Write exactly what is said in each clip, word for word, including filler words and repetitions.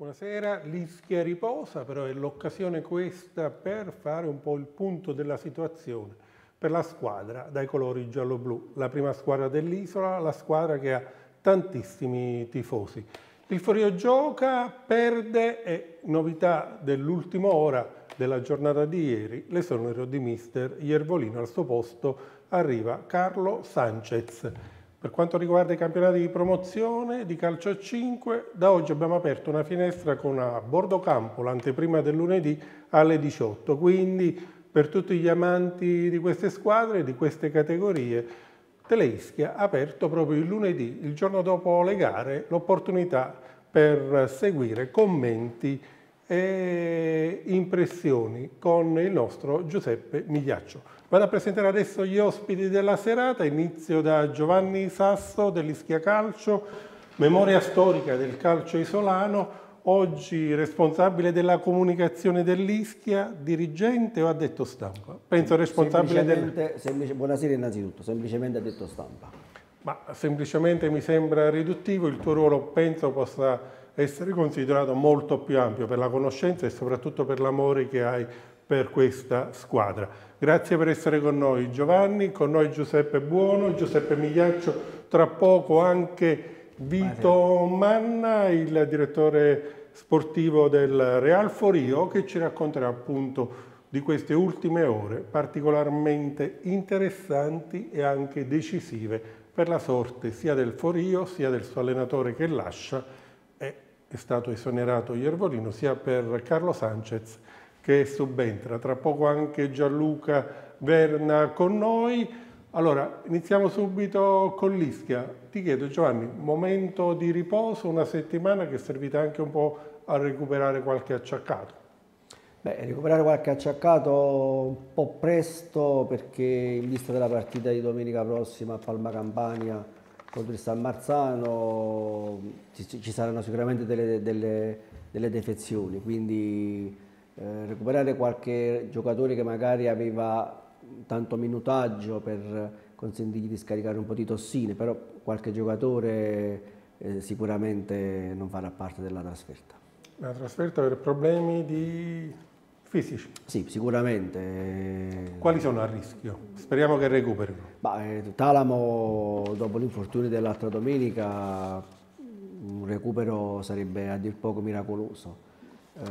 Buonasera, l'Ischia riposa, però è l'occasione questa per fare un po' il punto della situazione per la squadra dai colori giallo-blu, la prima squadra dell'isola, la squadra che ha tantissimi tifosi. Il Forio gioca, perde e novità dell'ultima ora della giornata di ieri, l'esonero di mister Iervolino. Al suo posto arriva Carlo Sanchez. Per quanto riguarda i campionati di promozione di calcio a cinque, da oggi abbiamo aperto una finestra con a bordo campo l'anteprima del lunedì alle diciotto, quindi per tutti gli amanti di queste squadre, di queste categorie, Teleischia ha aperto proprio il lunedì, il giorno dopo le gare, l'opportunità per seguire commenti e impressioni con il nostro Giuseppe Migliaccio. Vado a presentare adesso gli ospiti della serata, inizio da Giovanni Sasso dell'Ischia Calcio, memoria storica del calcio isolano, oggi responsabile della comunicazione dell'Ischia, dirigente o addetto stampa? Penso responsabile del... Semplice, buonasera innanzitutto, semplicemente addetto stampa. Ma semplicemente mi sembra riduttivo, il tuo ruolo penso possa essere considerato molto più ampio per la conoscenza e soprattutto per l'amore che hai per questa squadra. Grazie per essere con noi Giovanni, con noi Giuseppe Buono, Giuseppe Migliaccio, tra poco anche Vito Manna, il direttore sportivo del Real Forio, che ci racconterà appunto di queste ultime ore particolarmente interessanti e anche decisive per la sorte sia del Forio sia del suo allenatore che lascia, e è stato esonerato Iervolino, sia per Carlo Sanchez che subentra. Tra poco anche Gianluca Verna con noi. Allora, iniziamo subito con l'Ischia. Ti chiedo Giovanni, momento di riposo, una settimana che è servita anche un po' a recuperare qualche acciaccato. Beh, recuperare qualche acciaccato un po' presto, perché in vista della partita di domenica prossima a Palma Campania contro il San Marzano ci, ci saranno sicuramente delle, delle, delle defezioni, quindi Eh, recuperare qualche giocatore che magari aveva tanto minutaggio per consentirgli di scaricare un po' di tossine, però qualche giocatore eh, sicuramente non farà parte della trasferta. La trasferta per problemi di fisici? Sì, sicuramente. Quali sono a rischio? Speriamo che recuperino. Bah, eh, Talamo, dopo l'infortunio dell'altra domenica, un recupero sarebbe a dir poco miracoloso. Uh,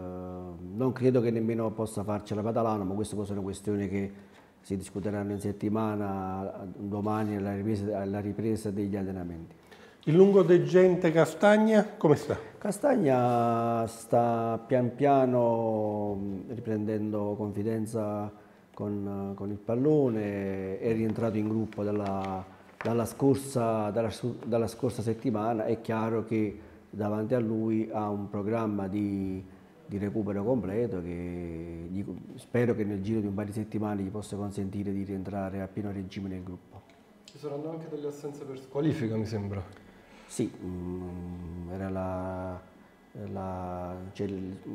non credo che nemmeno possa farcela Padalano, ma queste sono questioni che si discuteranno in settimana, domani alla ripresa, alla ripresa degli allenamenti. Il lungodeggente Castagna come sta? Castagna sta pian piano riprendendo confidenza con, con il pallone, è rientrato in gruppo dalla, dalla, scorsa, dalla, dalla scorsa settimana. È chiaro che davanti a lui ha un programma di, di recupero completo che gli, spero che nel giro di un paio di settimane gli possa consentire di rientrare a pieno regime nel gruppo. Ci saranno anche delle assenze per squalifica, mi sembra. Sì, mh, era la, la, cioè,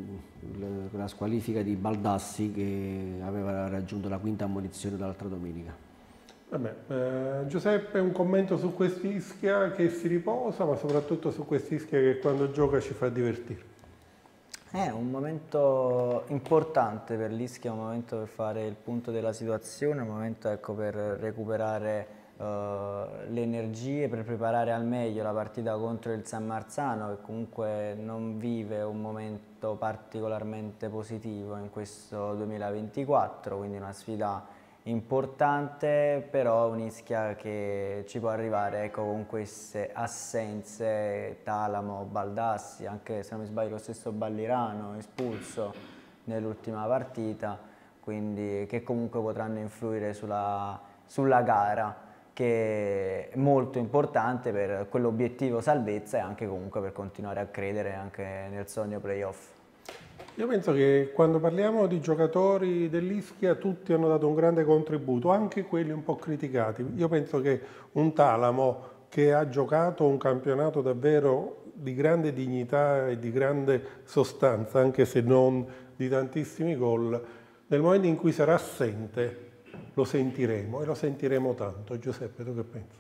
la squalifica di Baldassi che aveva raggiunto la quinta ammonizione dall'altra domenica. Vabbè, eh, Giuseppe, un commento su quest'Ischia che si riposa, ma soprattutto su quest'Ischia che quando gioca ci fa divertire. È un momento importante per l'Ischia, un momento per fare il punto della situazione, un momento ecco, per recuperare uh, le energie, per preparare al meglio la partita contro il San Marzano, che comunque non vive un momento particolarmente positivo in questo duemilaventiquattro, quindi una sfida importante, però un'Ischia che ci può arrivare ecco, con queste assenze, Talamo, Baldassi, anche se non mi sbaglio lo stesso Ballirano espulso nell'ultima partita, quindi che comunque potranno influire sulla, sulla gara, che è molto importante per quell'obiettivo salvezza e anche comunque per continuare a credere anche nel sogno playoff. Io penso che quando parliamo di giocatori dell'Ischia tutti hanno dato un grande contributo, anche quelli un po' criticati. Io penso che un Talamo che ha giocato un campionato davvero di grande dignità e di grande sostanza, anche se non di tantissimi gol, nel momento in cui sarà assente lo sentiremo e lo sentiremo tanto. Giuseppe, tu che pensi?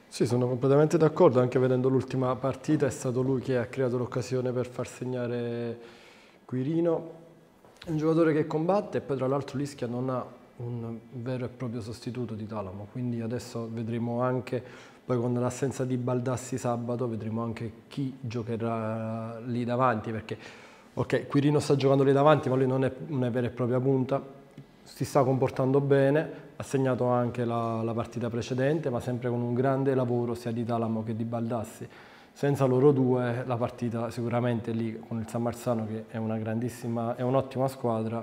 Sì, sono completamente d'accordo, anche vedendo l'ultima partita è stato lui che ha creato l'occasione per far segnare Quirino. È un giocatore che combatte e poi tra l'altro l'Ischia non ha un vero e proprio sostituto di Talamo, quindi adesso vedremo anche, poi con l'assenza di Baldassi sabato, vedremo anche chi giocherà lì davanti, perché ok, Quirino sta giocando lì davanti, ma lui non è una vera e propria punta, si sta comportando bene, ha segnato anche la, la partita precedente, ma sempre con un grande lavoro sia di Talamo che di Baldassi. Senza loro due la partita sicuramente lì con il San Marzano, che è una grandissima, è un'ottima squadra,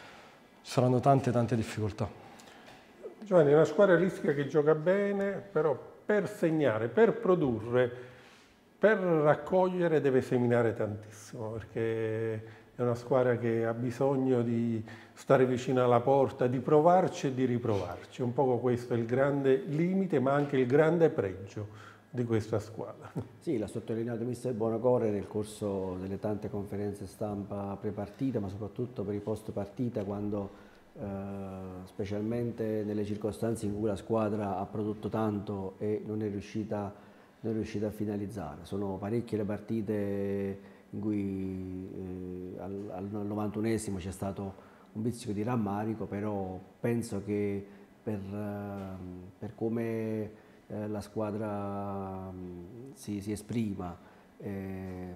ci saranno tante tante difficoltà. Giovanni, è una squadra l'Ischia che gioca bene, però per segnare, per produrre, per raccogliere deve seminare tantissimo, perché è una squadra che ha bisogno di stare vicino alla porta, di provarci e di riprovarci. Un po' questo è il grande limite, ma anche il grande pregio di questa squadra. Sì, l'ha sottolineato mister Bonacore nel corso delle tante conferenze stampa pre-partita, ma soprattutto per i post partita, quando eh, specialmente nelle circostanze in cui la squadra ha prodotto tanto e non è riuscita, non è riuscita a finalizzare. Sono parecchie le partite in cui eh, al, al novantunesimo c'è stato un pizzico di rammarico, però penso che per, eh, per come eh, la squadra mh, si, si esprima, eh,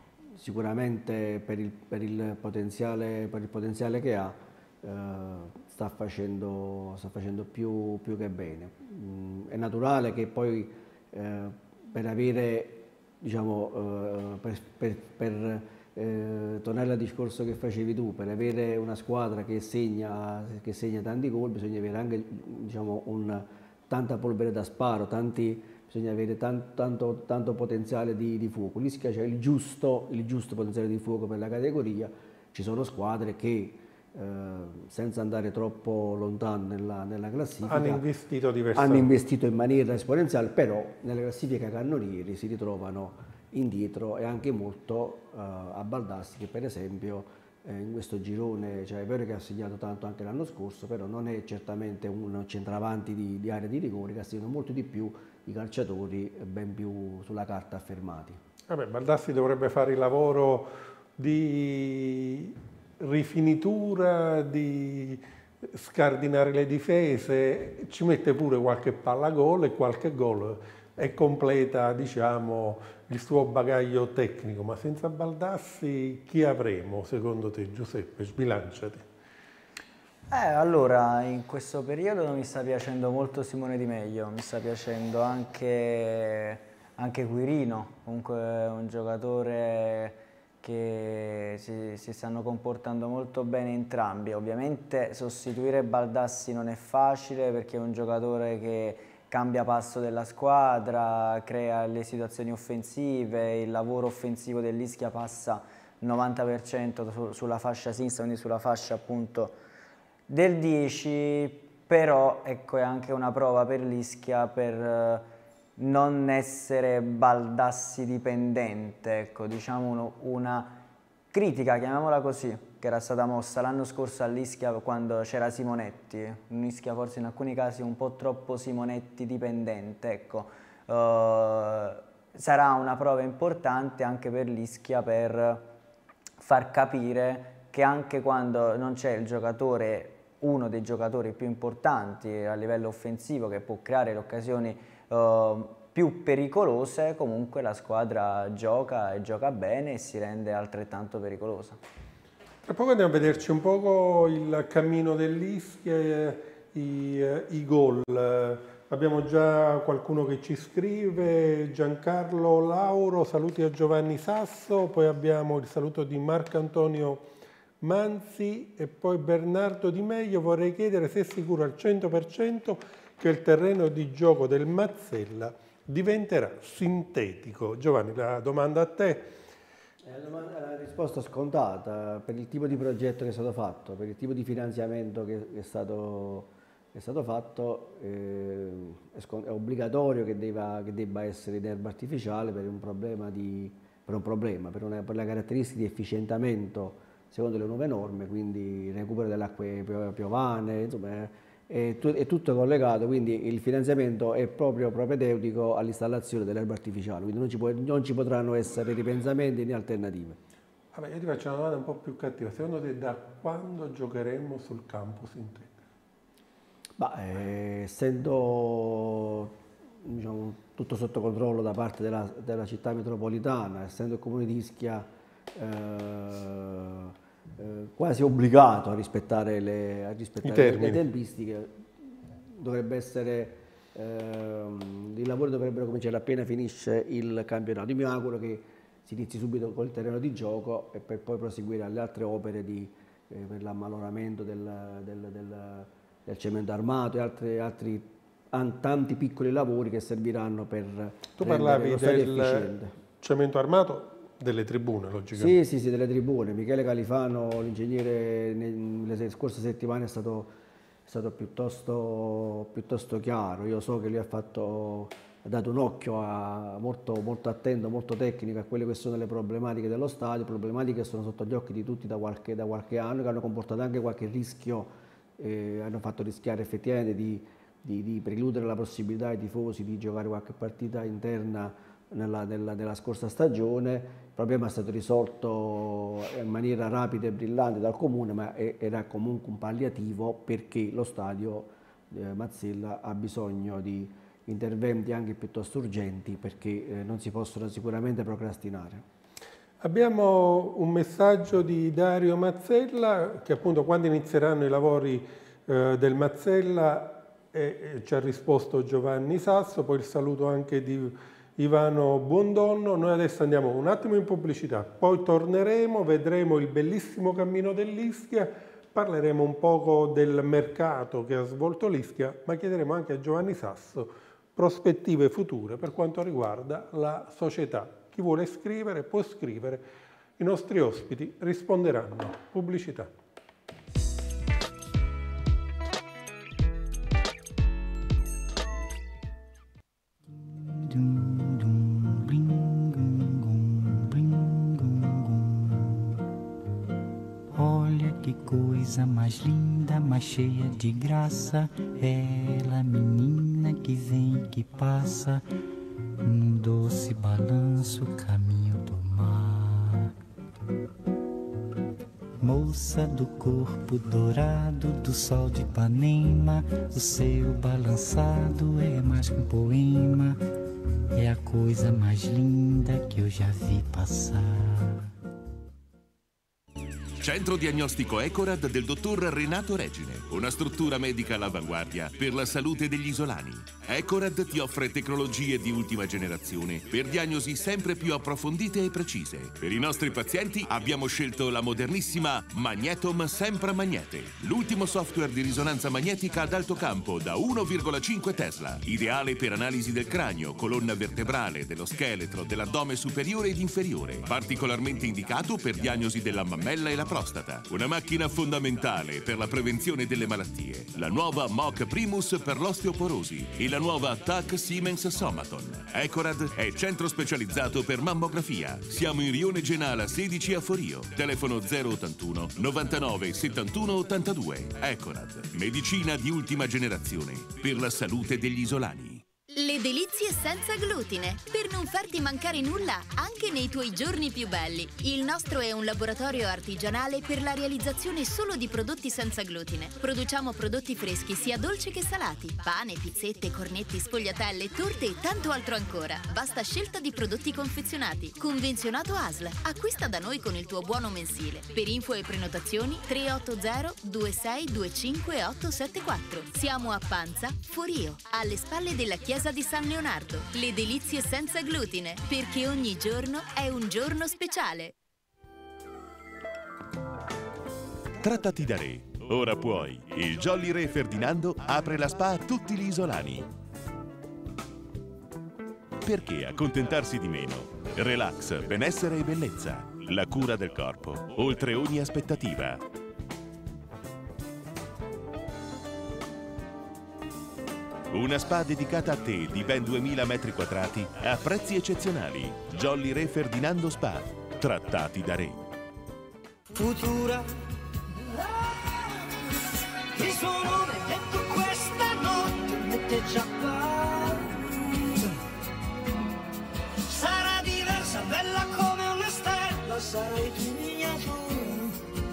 sicuramente per il, per, il potenziale, per il potenziale che ha, eh, sta facendo, sta facendo più, più che bene. Mm, è naturale che poi eh, per avere, diciamo, eh, per, per, per eh, tornare al discorso che facevi tu, per avere una squadra che segna, che segna tanti gol bisogna avere anche, diciamo, un, tanta polvere da sparo, tanti, bisogna avere tanto, tanto, tanto potenziale di, di fuoco. L'Ischia c'è il giusto, il giusto potenziale di fuoco per la categoria. Ci sono squadre che eh, senza andare troppo lontano nella, nella classifica hanno investito hanno diversamente. investito in maniera esponenziale, però nella classifica cannonieri si ritrovano indietro, e anche molto uh, a Baldassi, che per esempio eh, in questo girone, cioè è vero che ha segnato tanto anche l'anno scorso, però non è certamente un centravanti di, di area di rigore, che ha segnato molto di più i calciatori ben più sulla carta affermati. Vabbè, Baldassi dovrebbe fare il lavoro di rifinitura, di scardinare le difese, ci mette pure qualche palla gol e qualche gol e completa, diciamo, il suo bagaglio tecnico. Ma senza Baldassi chi avremo secondo te, Giuseppe? Sbilanciati. Eh, allora, in questo periodo mi sta piacendo molto Simone Di Meglio, mi sta piacendo anche, anche Quirino, comunque è un giocatore che si, si stanno comportando molto bene entrambi. Ovviamente sostituire Baldassi non è facile, perché è un giocatore che cambia passo della squadra, crea le situazioni offensive, il lavoro offensivo dell'Ischia passa il novanta per cento su, sulla fascia sinistra, quindi sulla fascia appunto del dieci, però ecco, è anche una prova per l'Ischia per non essere Baldassi dipendente, ecco, diciamo uno, una critica, chiamiamola così, che era stata mossa l'anno scorso all'Ischia quando c'era Simonetti, un'Ischia forse in alcuni casi un po' troppo Simonetti dipendente, ecco. Uh, sarà una prova importante anche per l'Ischia per far capire che anche quando non c'è il giocatore, uno dei giocatori più importanti a livello offensivo che può creare le occasioni uh, più pericolose, comunque la squadra gioca e gioca bene e si rende altrettanto pericolosa. Tra poco andiamo a vederci un poco il cammino dell'Ischia, i, i gol. Abbiamo già qualcuno che ci scrive, Giancarlo Lauro, saluti a Giovanni Sasso, poi abbiamo il saluto di Marco Antonio Manzi e poi Bernardo Di Meglio. Vorrei chiedere se è sicuro al cento per cento che il terreno di gioco del Mazzella diventerà sintetico. Giovanni, la domanda a te. La risposta scontata: per il tipo di progetto che è stato fatto, per il tipo di finanziamento che è stato, che è stato fatto, eh, è obbligatorio che, deva, che debba essere in erba artificiale per un problema, di, per, un problema per, una, per la caratteristica di efficientamento secondo le nuove norme, quindi recupero delle acque piovane, insomma, è, è tutto collegato, quindi il finanziamento è proprio propedeutico all'installazione dell'erba artificiale, quindi non ci, può, non ci potranno essere ripensamenti né alternative. Vabbè, io ti faccio una domanda un po' più cattiva, secondo te da quando giocheremo sul campo sintetica? Bah, eh, essendo diciamo, tutto sotto controllo da parte della, della città metropolitana, essendo il comune di Ischia eh, eh, quasi obbligato a rispettare le, a rispettare le tempistiche, dovrebbe essere, eh, i lavori dovrebbero cominciare appena finisce il campionato. Io mi auguro che si inizi subito col terreno di gioco e per poi proseguire alle altre opere di, eh, per l'ammaloramento del, del, del del cemento armato e altri, altri tanti piccoli lavori che serviranno per tu parlavi lo stadio del efficiente. Cemento armato delle tribune, Sì, logicamente. sì, sì, delle tribune. Michele Califano, l'ingegnere, nelle scorse settimane è stato, è stato piuttosto, piuttosto chiaro. Io so che lui ha, fatto, ha dato un occhio a, molto, molto attento, molto tecnico a quelle che sono le problematiche dello stadio, problematiche che sono sotto gli occhi di tutti da qualche, da qualche anno, che hanno comportato anche qualche rischio. Eh, hanno fatto rischiare effettivamente di, di, di precludere la possibilità ai tifosi di giocare qualche partita interna nella, nella, nella scorsa stagione. Il problema è stato risolto in maniera rapida e brillante dal comune, ma è, era comunque un palliativo perché lo stadio eh, Mazzella ha bisogno di interventi anche piuttosto urgenti perché eh, non si possono sicuramente procrastinare. Abbiamo un messaggio di Dario Mazzella che appunto quando inizieranno i lavori eh, del Mazzella eh, eh, ci ha risposto Giovanni Sasso, poi il saluto anche di Ivano Buondonno. Noi adesso andiamo un attimo in pubblicità, poi torneremo, vedremo il bellissimo cammino dell'Ischia, parleremo un poco del mercato che ha svolto l'Ischia, ma chiederemo anche a Giovanni Sasso prospettive future per quanto riguarda la società. Chi vuole scrivere può scrivere, i nostri ospiti risponderanno. Pubblicità. Olha que coisa mais linda, mais cheia de graça, ela menina que vem e que passa num doce balanço caminho do mar. Moça do corpo dourado do sol de Ipanema, o seu balançado é mais que um poema, é a coisa mais linda que eu já vi passar. Centro diagnostico Ecorad del dottor Renato Regine, una struttura medica all'avanguardia per la salute degli isolani. Ecorad ti offre tecnologie di ultima generazione per diagnosi sempre più approfondite e precise. Per i nostri pazienti abbiamo scelto la modernissima Magnetom Sempra Magnete, l'ultimo software di risonanza magnetica ad alto campo da uno virgola cinque Tesla, ideale per analisi del cranio, colonna vertebrale, dello scheletro, dell'addome superiore ed inferiore, particolarmente indicato per diagnosi della mammella e la prostata. Una macchina fondamentale per la prevenzione delle malattie. La nuova Moc Primus per l'osteoporosi e la nuova T A C Siemens Somaton. Ecorad è centro specializzato per mammografia. Siamo in Rione Genala sedici a Forio. Telefono zero ottantuno novantanove settantuno ottantadue. Ecorad, medicina di ultima generazione per la salute degli isolani. Le delizie senza glutine, per non farti mancare nulla anche nei tuoi giorni più belli. Il nostro è un laboratorio artigianale per la realizzazione solo di prodotti senza glutine. Produciamo prodotti freschi sia dolci che salati, pane, pizzette, cornetti, sfogliatelle, torte e tanto altro ancora. Vasta scelta di prodotti confezionati. Convenzionato A S L. Acquista da noi con il tuo buono mensile. Per info e prenotazioni tre otto zero due sei due cinque otto sette quattro. Siamo a Panza, Forio, alle spalle della chiesa di San Leonardo. Le delizie senza glutine, perché ogni giorno è un giorno speciale. Trattati da Re. Ora puoi. Il Jolly Re Ferdinando apre la spa a tutti gli isolani. Perché accontentarsi di meno? Relax, benessere e bellezza. La cura del corpo, oltre ogni aspettativa. Una spa dedicata a te di ben duemila metri quadrati a prezzi eccezionali. Jolly Re Ferdinando Spa. Trattati da Re. Futura, il suo nome è giappa. Sarà diversa, bella come una stella, sarai tu mia tu.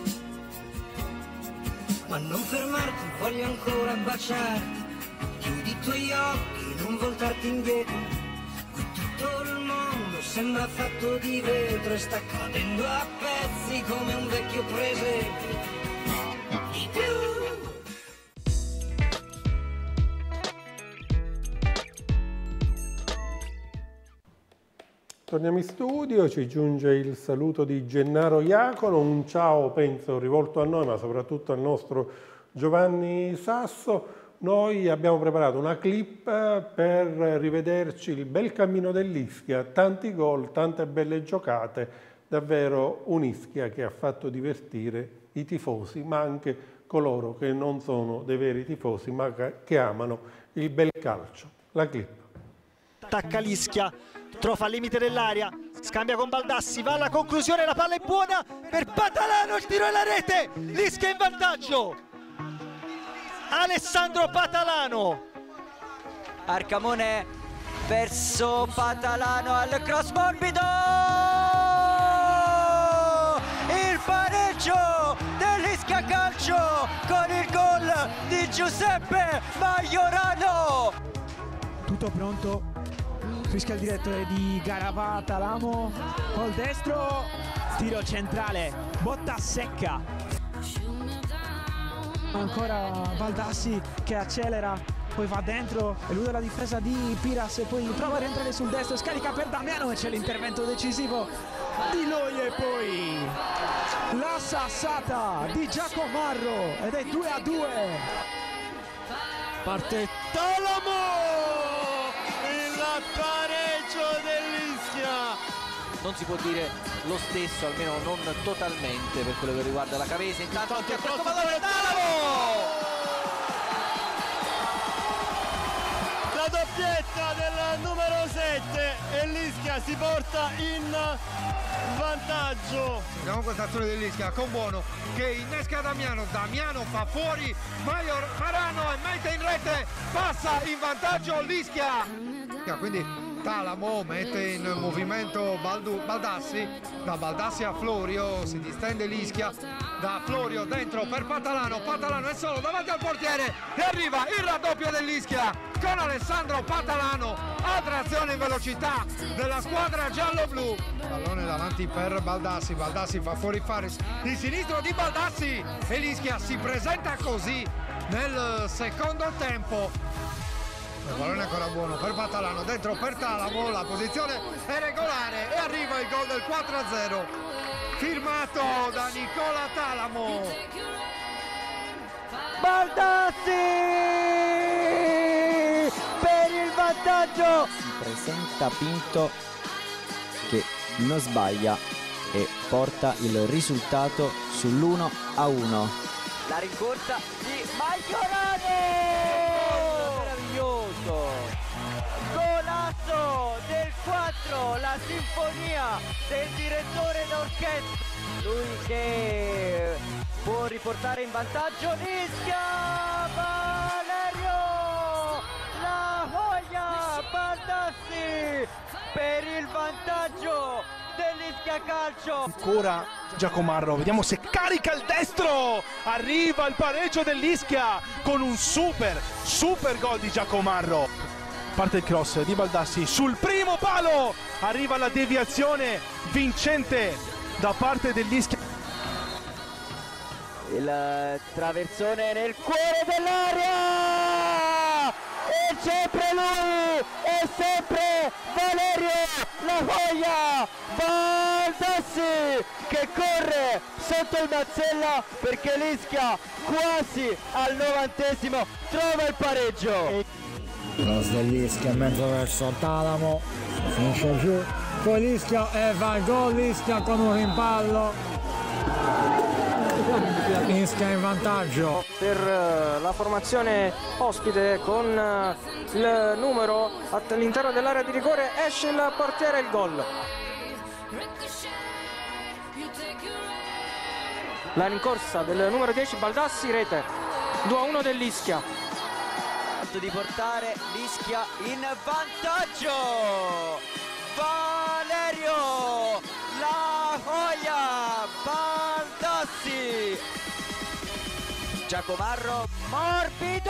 Ma non fermarti, voglio ancora baciarti. Chiudi i tuoi occhi, non voltarti indietro. Tutto il mondo sembra fatto di vetro e sta cadendo a pezzi come un vecchio presepe. Di più. Torniamo in studio, ci giunge il saluto di Gennaro Iacono, un ciao penso rivolto a noi ma soprattutto al nostro Giovanni Sasso. Noi abbiamo preparato una clip per rivederci il bel cammino dell'Ischia, tanti gol, tante belle giocate, davvero un'Ischia che ha fatto divertire i tifosi, ma anche coloro che non sono dei veri tifosi, ma che amano il bel calcio. La clip. Attacca l'Ischia, trova al limite dell'area, scambia con Baldassi, va alla conclusione, la palla è buona per Patalano, il tiro e la rete, l'Ischia in vantaggio. Alessandro Patalano, Arcamone verso Patalano al cross morbido, il pareggio dell'Ischia Calcio con il gol di Giuseppe Majorano. Tutto pronto, fischia il direttore di gara Patalano col destro, tiro centrale, botta secca. Ancora Baldassi che accelera, poi va dentro, elude la difesa di Piras e poi prova a rientrare sul destro, scarica per Damiano e c'è l'intervento decisivo di Loi e poi la sassata di Giacomarro ed è due a due. Parte Talamo, il pareggio dell'Ischia. Non si può dire lo stesso, almeno non totalmente, per quello che riguarda la Cavese. Intanto anche a questo Talamo! La doppietta del numero sette e l'Ischia si porta in vantaggio. Vediamo questa azione dell'Ischia con Buono che innesca Damiano, Damiano fa fuori Major Marano e mette in rete, passa in vantaggio l'Ischia. Quindi Talamo mette in movimento Baldu, Baldassi, da Baldassi a Florio, si distende l'Ischia, da Florio dentro per Patalano, Patalano è solo davanti al portiere e arriva il raddoppio dell'Ischia con Alessandro Patalano, altra azione in velocità della squadra giallo-blu. Pallone davanti per Baldassi, Baldassi fa fuori Faris, il sinistro di Baldassi e l'Ischia si presenta così nel secondo tempo. Il pallone ancora buono per Patalano, dentro per Talamo, la posizione è regolare e arriva il gol del quattro a zero, firmato da Nicola Talamo. Baldassi per il vantaggio. Si presenta Pinto che non sbaglia e porta il risultato sull'uno a uno. La rincorsa di Majorano! Golasso del quattro, la sinfonia del direttore d'orchestra. Lui che può riportare in vantaggio l'Ischia. Valerio La Voglia Baldassi per il vantaggio dell'Ischia Calcio. Ancora Giacomarro, vediamo se carica il destro, arriva il pareggio dell'Ischia con un super, super gol di Giacomarro. Parte il cross di Baldassi sul primo palo, arriva la deviazione vincente da parte dell'Ischia. Il traversone nel cuore dell'area e sempre lui, è sempre Valerio La Voglia Baldassi che corre sotto il Mazzella perché l'Ischia quasi al novantesimo trova il pareggio. Cross dell'Ischia in mezzo verso Talamo, finisce giù, poi l'Ischia e va il gol, l'Ischia con un rimpallo, Ischia in vantaggio. Per la formazione ospite con il numero all'interno dell'area di rigore esce il portiere e il gol. La rincorsa del numero dieci Baldassi, rete due a uno dell'Ischia. di portare l'Ischia in vantaggio. Valerio La Joya Baldassi, Giacomarro morbido,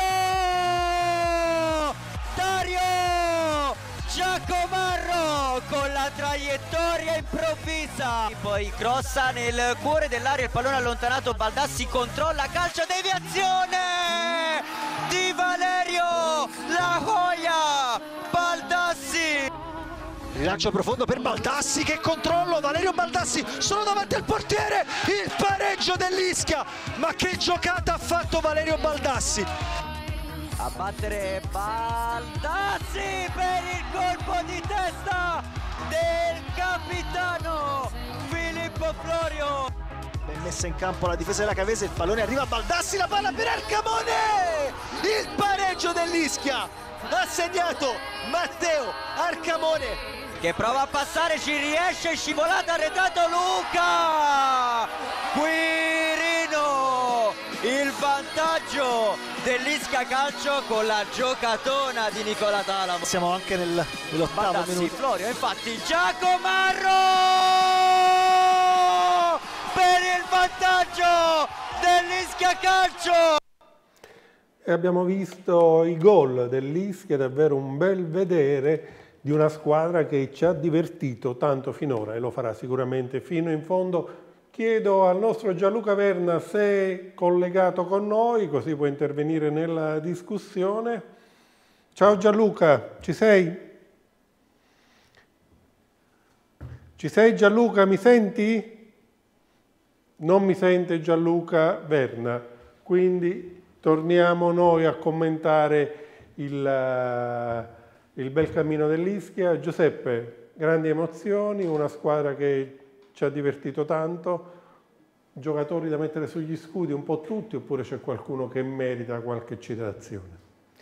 Dario Giacomarro con la traiettoria improvvisa, poi crossa nel cuore dell'area, il pallone allontanato, Baldassi controlla, calcio, deviazione di Valerio La Joya Baldassi. Rilancio profondo per Baldassi, che controllo, Valerio Baldassi solo davanti al portiere, il pareggio dell'Ischia, ma che giocata ha fatto Valerio Baldassi. A battere Baldassi per il colpo di testa del capitano Filippo Florio. Ben messa in campo la difesa della Cavese, il pallone arriva a Baldassi, la palla per Arcamone, il pareggio dell'Ischia, ha segnato Matteo Arcamone, che prova a passare, ci riesce, scivolata, arretrato Luca Quirino, il vantaggio dell'Ischia Calcio con la giocatona di Nicola Talamo. Siamo anche nel, nell'ottavo minuto. Florio, infatti Giacomarro per il vantaggio dell'Ischia Calcio. E abbiamo visto i gol dell'Ischia, davvero un bel vedere di una squadra che ci ha divertito tanto finora e lo farà sicuramente fino in fondo. Chiedo al nostro Gianluca Verna se è collegato con noi, così può intervenire nella discussione. Ciao Gianluca, ci sei? Ci sei Gianluca, mi senti? Non mi sente Gianluca Verna, quindi torniamo noi a commentare il... il bel cammino dell'Ischia. Giuseppe, grandi emozioni, una squadra che ci ha divertito tanto, giocatori da mettere sugli scudi un po' tutti, oppure c'è qualcuno che merita qualche citazione?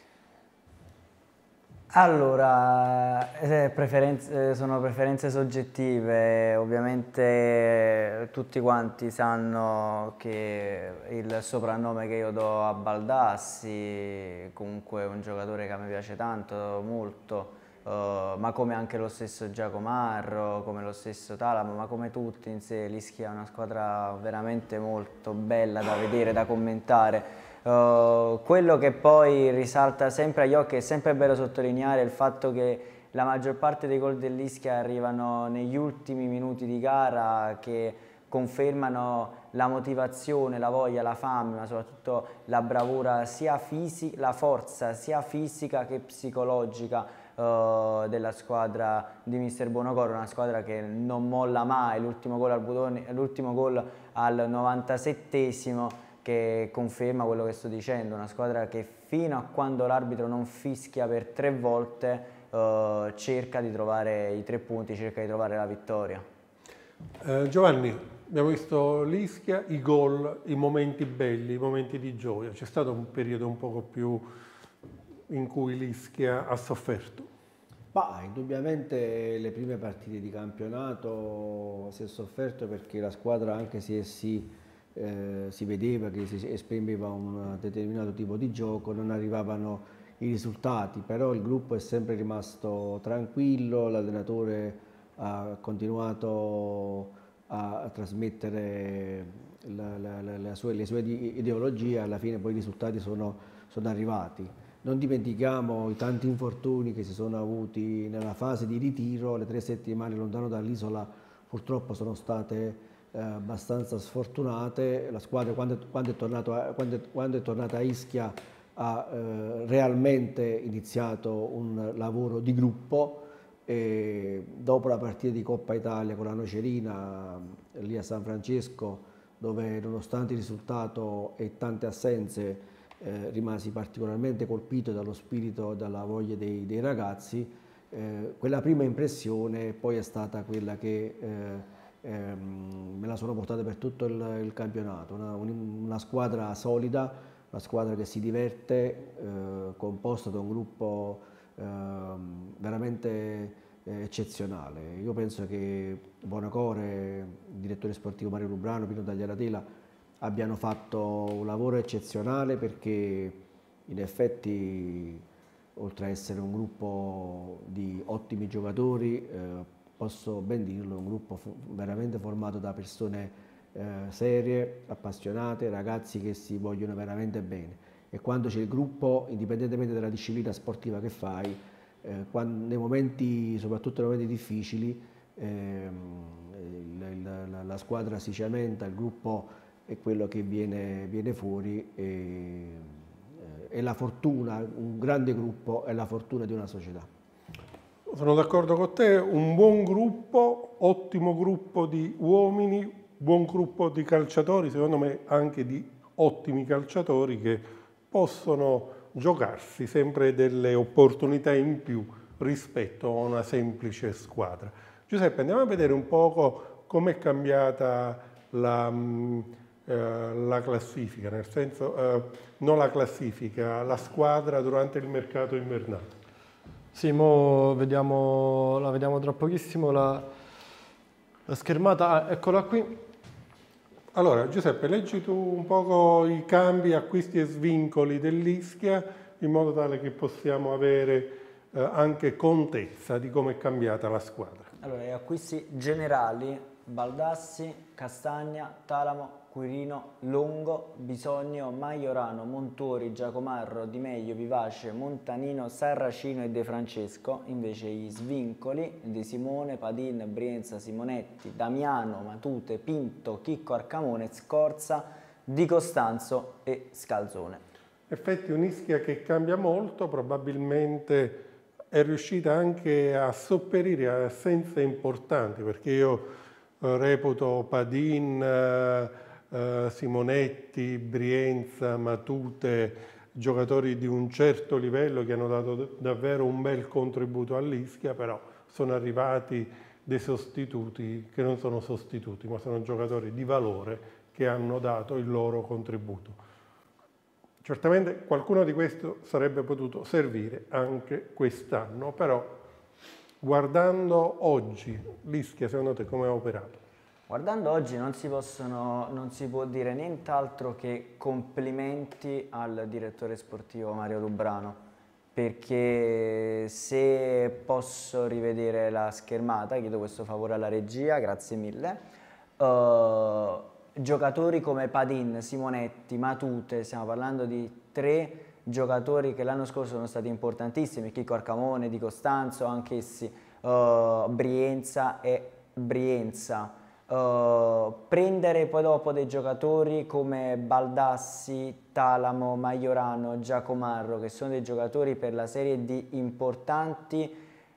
Allora, eh, preferenze, sono preferenze soggettive, ovviamente eh, tutti quanti sanno che il soprannome che io do a Baldassi, comunque è un giocatore che a me piace tanto, molto, eh, ma come anche lo stesso Giacomarro, come lo stesso Talamo, ma come tutti in sé, l'Ischia è una squadra veramente molto bella da vedere, da commentare. Uh, quello che poi risalta sempre agli occhi, è sempre bello sottolineare il fatto che la maggior parte dei gol dell'Ischia arrivano negli ultimi minuti di gara, che confermano la motivazione, la voglia, la fame, ma soprattutto la bravura, sia fisica, la forza sia fisica che psicologica uh, della squadra di mister Buonocoro, una squadra che non molla mai. L'ultimo gol al Budoni, l'ultimo gol al novantasettesimo che conferma quello che sto dicendo, una squadra che fino a quando l'arbitro non fischia per tre volte uh, cerca di trovare i tre punti, cerca di trovare la vittoria. Eh, Giovanni, abbiamo visto l'Ischia, i gol, i momenti belli, i momenti di gioia. C'è stato un periodo un poco più in cui l'Ischia ha sofferto? Bah, indubbiamente le prime partite di campionato si è sofferto, perché la squadra, anche se si Eh, si vedeva che si esprimeva un determinato tipo di gioco, non arrivavano i risultati, però il gruppo è sempre rimasto tranquillo, l'allenatore ha continuato a, a trasmettere la, la, la, la sue, le sue ideologie, alla fine poi i risultati sono, sono arrivati. Non dimentichiamo i tanti infortuni che si sono avuti nella fase di ritiro, le tre settimane lontano dall'isola purtroppo sono state Eh, abbastanza sfortunate. La squadra, quando, quando, è, tornato a, quando, è, quando è tornata a Ischia, ha eh, realmente iniziato un lavoro di gruppo, e dopo la partita di Coppa Italia con la Nocerina lì a San Francesco, dove nonostante il risultato e tante assenze eh, rimasi particolarmente colpito dallo spirito e dalla voglia dei, dei ragazzi, eh, quella prima impressione poi è stata quella che eh, Eh, me la sono portata per tutto il, il campionato, una, una squadra solida, una squadra che si diverte, eh, composta da un gruppo eh, veramente eh, eccezionale. Io penso che Buonocore, il direttore sportivo Mario Lubrano, Pino Tagliaratela abbiano fatto un lavoro eccezionale, perché in effetti, oltre a essere un gruppo di ottimi giocatori, eh, posso ben dirlo, è un gruppo veramente formato da persone eh, serie, appassionate, ragazzi che si vogliono veramente bene. E quando c'è il gruppo, indipendentemente dalla disciplina sportiva che fai, eh, quando, nei momenti, soprattutto nei momenti difficili, eh, il, il, la, la squadra si cementa, il gruppo è quello che viene, viene fuori e, eh, è la fortuna, un grande gruppo è la fortuna di una società. Sono d'accordo con te, un buon gruppo, ottimo gruppo di uomini, buon gruppo di calciatori, secondo me anche di ottimi calciatori che possono giocarsi sempre delle opportunità in più rispetto a una semplice squadra. Giuseppe, andiamo a vedere un poco com'è cambiata la, eh, la classifica, nel senso, eh, non la classifica, la squadra durante il mercato invernale. Sì, mo vediamo, la vediamo tra pochissimo la, la schermata, ah, eccola qui. Allora Giuseppe, leggi tu un poco i cambi, acquisti e svincoli dell'Ischia in modo tale che possiamo avere eh, anche contezza di come è cambiata la squadra. Allora, gli acquisti generali: Baldassi, Castagna, Talamo, Quirino, Longo, Bisogno, Maiorano, Montori, Giacomarro, Di Meglio, Vivace, Montanino, Sarracino e De Francesco. Invece gli svincoli: De Simone, Padin, Brienza, Simonetti, Damiano, Matute, Pinto, Chicco Arcamone, Scorza, Di Costanzo e Scalzone. In effetti un'Ischia che cambia molto, probabilmente è riuscita anche a sopperire a assenze importanti, perché io eh, reputo Padin, eh, Uh, Simonetti, Brienza, Matute, giocatori di un certo livello che hanno dato davvero un bel contributo all'Ischia, però sono arrivati dei sostituti che non sono sostituti, ma sono giocatori di valore che hanno dato il loro contributo. Certamente qualcuno di questo sarebbe potuto servire anche quest'anno, però guardando oggi l'Ischia, secondo te come ha operato? Guardando oggi non si, possono, non si può dire nient'altro che complimenti al direttore sportivo Mario Lubrano, perché se posso rivedere la schermata, chiedo questo favore alla regia, grazie mille, uh, giocatori come Padin, Simonetti, Matute, stiamo parlando di tre giocatori che l'anno scorso sono stati importantissimi, Chicco Arcamone, Di Costanzo, anch'essi, uh, Brienza e Brienza. Uh, prendere poi dopo dei giocatori come Baldassi, Talamo, Maiorano, Giacomarro, che sono dei giocatori per la Serie D importanti,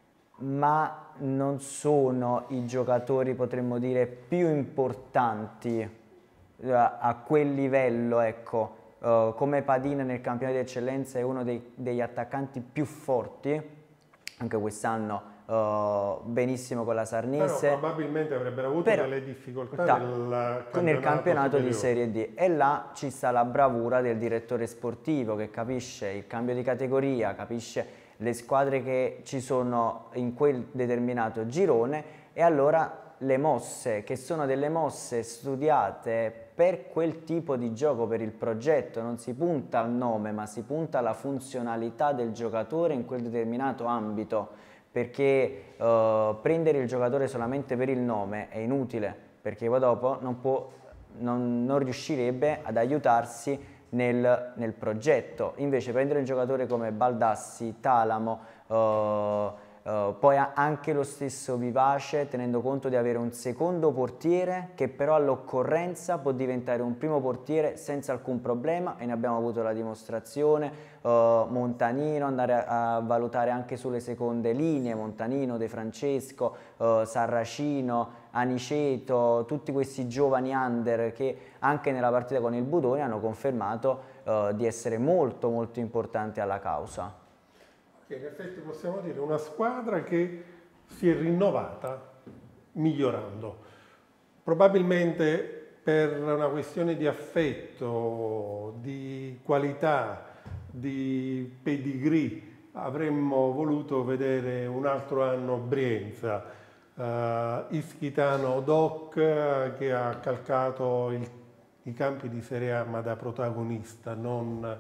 ma non sono i giocatori, potremmo dire, più importanti uh, a quel livello, ecco. Uh, come Padin nel campionato di eccellenza è uno dei, degli attaccanti più forti, anche quest'anno Uh, benissimo con la Sarnese, però probabilmente avrebbero avuto però, delle difficoltà nel campionato, nel campionato superiore. di Serie D, e là ci sta la bravura del direttore sportivo che capisce il cambio di categoria, capisce le squadre che ci sono in quel determinato girone, e allora le mosse, che sono delle mosse studiate per quel tipo di gioco, per il progetto, non si punta al nome ma si punta alla funzionalità del giocatore in quel determinato ambito, perché uh, prendere il giocatore solamente per il nome è inutile, perché poi dopo non, può, non, non riuscirebbe ad aiutarsi nel, nel progetto. Invece prendere un giocatore come Baldassi, Talamo, uh, Uh, poi anche lo stesso Vivace, tenendo conto di avere un secondo portiere che però all'occorrenza può diventare un primo portiere senza alcun problema, e ne abbiamo avuto la dimostrazione. uh, Montanino, andare a, a valutare anche sulle seconde linee, Montanino, De Francesco, uh, Sarracino, Aniceto, tutti questi giovani under che anche nella partita con il Budoni hanno confermato uh, di essere molto molto importanti alla causa. In effetti possiamo dire una squadra che si è rinnovata migliorando. Probabilmente per una questione di affetto, di qualità, di pedigree, avremmo voluto vedere un altro anno Brienza, uh, Ischitano Doc che ha calcato il, i campi di Serie A ma da protagonista, non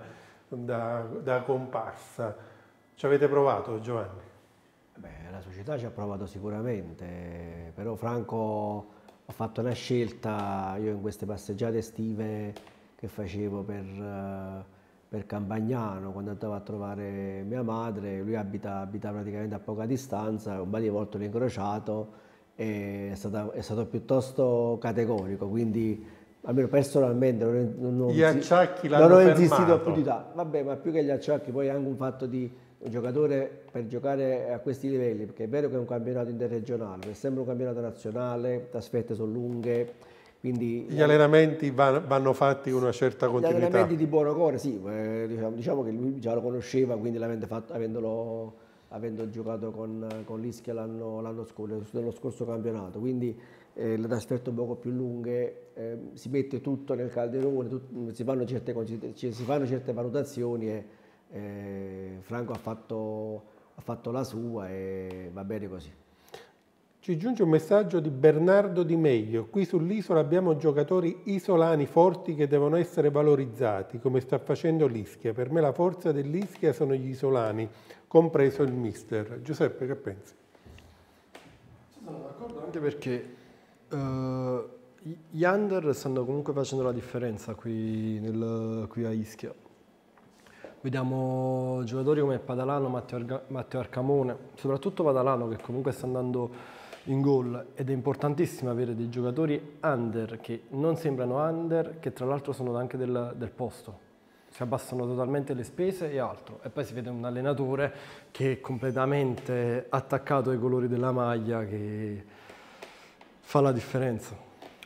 da, da comparsa. Ci avete provato, Giovanni? Beh, la società ci ha provato sicuramente, però Franco ha fatto una scelta. Io in queste passeggiate estive che facevo per, per Campagnano, quando andavo a trovare mia madre, lui abita, abita praticamente a poca distanza, un paio di volte l'ho incrociato e è stato, è stato piuttosto categorico, quindi almeno personalmente non, non, gli acciacchi non l'hanno ho fermato. insistito più di tanto. Vabbè, ma più che gli acciacchi poi è anche un fatto di un giocatore per giocare a questi livelli, perché è vero che è un campionato interregionale, è sempre un campionato nazionale, le trasferte sono lunghe, quindi gli allenamenti van, vanno fatti con una certa continuità. Gli allenamenti di buon cuore, sì, eh, diciamo, diciamo che lui già lo conosceva, quindi l'avendo fatto, avendolo, avendo giocato con, con l'Ischia l'anno, l'anno scorso, nello scorso campionato, quindi eh, le trasferte un poco più lunghe, eh, si mette tutto nel calderone, tut, si, fanno certe, si fanno certe valutazioni e Eh, Franco ha fatto, ha fatto la sua e va bene così. Ci giunge un messaggio di Bernardo Di Meglio. Qui sull'isola abbiamo giocatori isolani forti che devono essere valorizzati, come sta facendo l'Ischia. Per me la forza dell'Ischia sono gli isolani, compreso il mister. Giuseppe, che pensi? Sono d'accordo anche perché uh, gli under stanno comunque facendo la differenza qui, nel, qui a Ischia. Vediamo giocatori come Padalano, Matteo, Arga, Matteo Arcamone, soprattutto Padalano che comunque sta andando in gol, ed è importantissimo avere dei giocatori under che non sembrano under, che tra l'altro sono anche del, del posto, si abbassano totalmente le spese e altro, e poi si vede un allenatore che è completamente attaccato ai colori della maglia, che fa la differenza.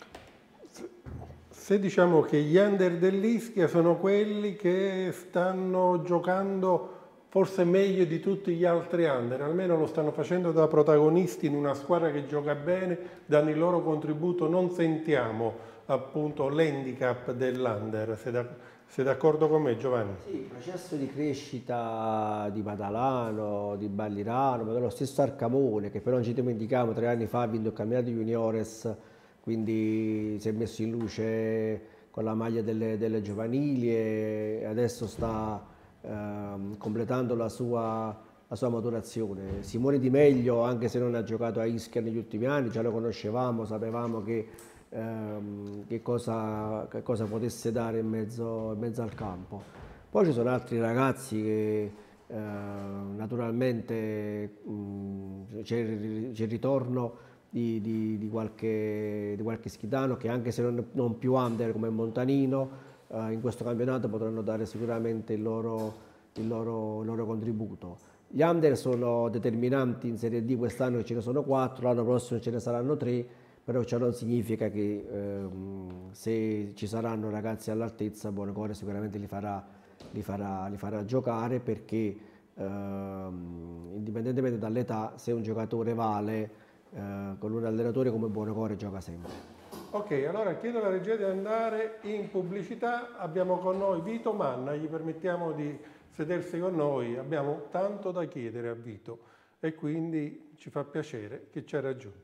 Se diciamo che gli under dell'Ischia sono quelli che stanno giocando forse meglio di tutti gli altri under, almeno lo stanno facendo da protagonisti in una squadra che gioca bene, danno il loro contributo, non sentiamo appunto l'handicap dell'under. Sei d'accordo con me, Giovanni? Sì, il processo di crescita di Padalano, di Ballirano, ma dello stesso Arcamone, che però non ci dimentichiamo, tre anni fa ha vinto il campionato juniores, quindi si è messo in luce con la maglia delle, delle giovanili e adesso sta ehm, completando la sua, la sua maturazione. Simone Di Meglio, anche se non ha giocato a Ischia negli ultimi anni, già lo conoscevamo, sapevamo che, ehm, che, cosa, che cosa potesse dare in mezzo, in mezzo al campo. Poi ci sono altri ragazzi che eh, naturalmente c'è il ritorno Di, di, di, qualche, di qualche schitano che anche se non, non più under come Montanino eh, in questo campionato potranno dare sicuramente il loro, il, loro, il loro contributo. Gli under sono determinanti in Serie D, quest'anno che ce ne sono quattro, l'anno prossimo ce ne saranno tre, però ciò non significa che ehm, se ci saranno ragazzi all'altezza Buonocore sicuramente li farà, li farà, li farà giocare, perché ehm, indipendentemente dall'età, se un giocatore vale, Uh, con un allenatore come Buonocore gioca sempre. Ok, allora chiedo alla regia di andare in pubblicità. Abbiamo con noi Vito Manna, gli permettiamo di sedersi con noi. Abbiamo tanto da chiedere a Vito e quindi ci fa piacere che ci ha raggiunto.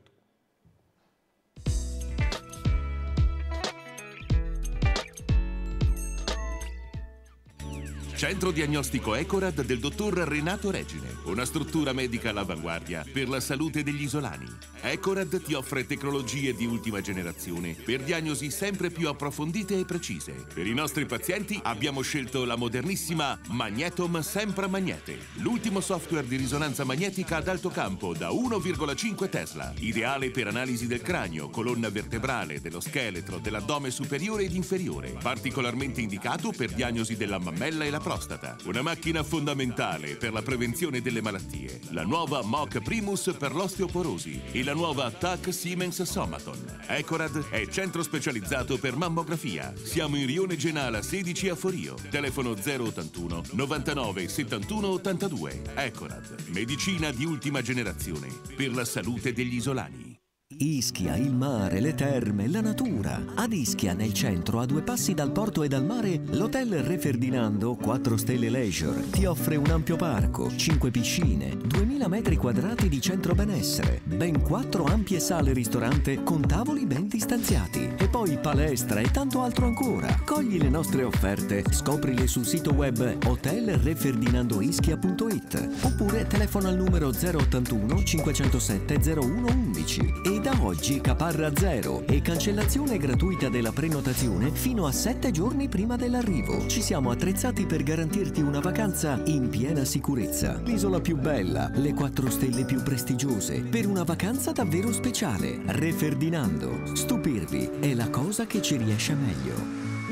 Centro diagnostico Ecorad del dottor Renato Regine, una struttura medica all'avanguardia per la salute degli isolani. Ecorad ti offre tecnologie di ultima generazione per diagnosi sempre più approfondite e precise. Per i nostri pazienti abbiamo scelto la modernissima Magnetom Sempra Magnete, l'ultimo software di risonanza magnetica ad alto campo da uno virgola cinque Tesla, ideale per analisi del cranio, colonna vertebrale, dello scheletro, dell'addome superiore ed inferiore, particolarmente indicato per diagnosi della mammella e la prostata. Una macchina fondamentale per la prevenzione delle malattie. La nuova M O C Primus per l'osteoporosi e la nuova T A C Siemens Somaton. Ecorad è centro specializzato per mammografia. Siamo in Rione Genala sedici a Forio. Telefono zero ottantuno novantanove settantuno ottantadue. Ecorad, medicina di ultima generazione per la salute degli isolani. Ischia, il mare, le terme, la natura. Ad Ischia, nel centro, a due passi dal porto e dal mare, l'hotel Re Ferdinando quattro Stelle Leisure ti offre un ampio parco, cinque piscine, duemila metri quadrati di centro benessere, ben quattro ampie sale ristorante con tavoli ben distanziati e poi palestra e tanto altro ancora. Cogli le nostre offerte, scoprile sul sito web hotel re ferdinando ischia punto it oppure telefona al numero zero ottantuno cinquecentosette zero uno undici. E da oggi caparra zero e cancellazione gratuita della prenotazione fino a sette giorni prima dell'arrivo. Ci siamo attrezzati per garantirti una vacanza in piena sicurezza. L'isola più bella, le quattro stelle più prestigiose, per una vacanza davvero speciale. Re Ferdinando. Stupirvi è la cosa che ci riesce meglio.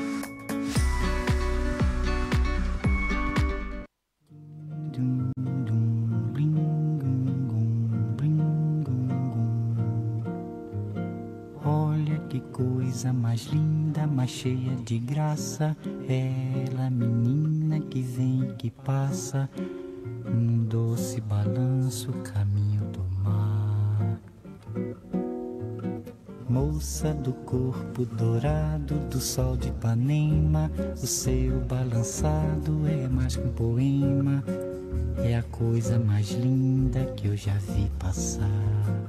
Que coisa mais linda, mais cheia de graça, ela menina que vem e que passa, num doce balanço caminho do mar. Moça do corpo dourado do sol de Ipanema, o seu balançado é mais que um poema, é a coisa mais linda que eu já vi passar.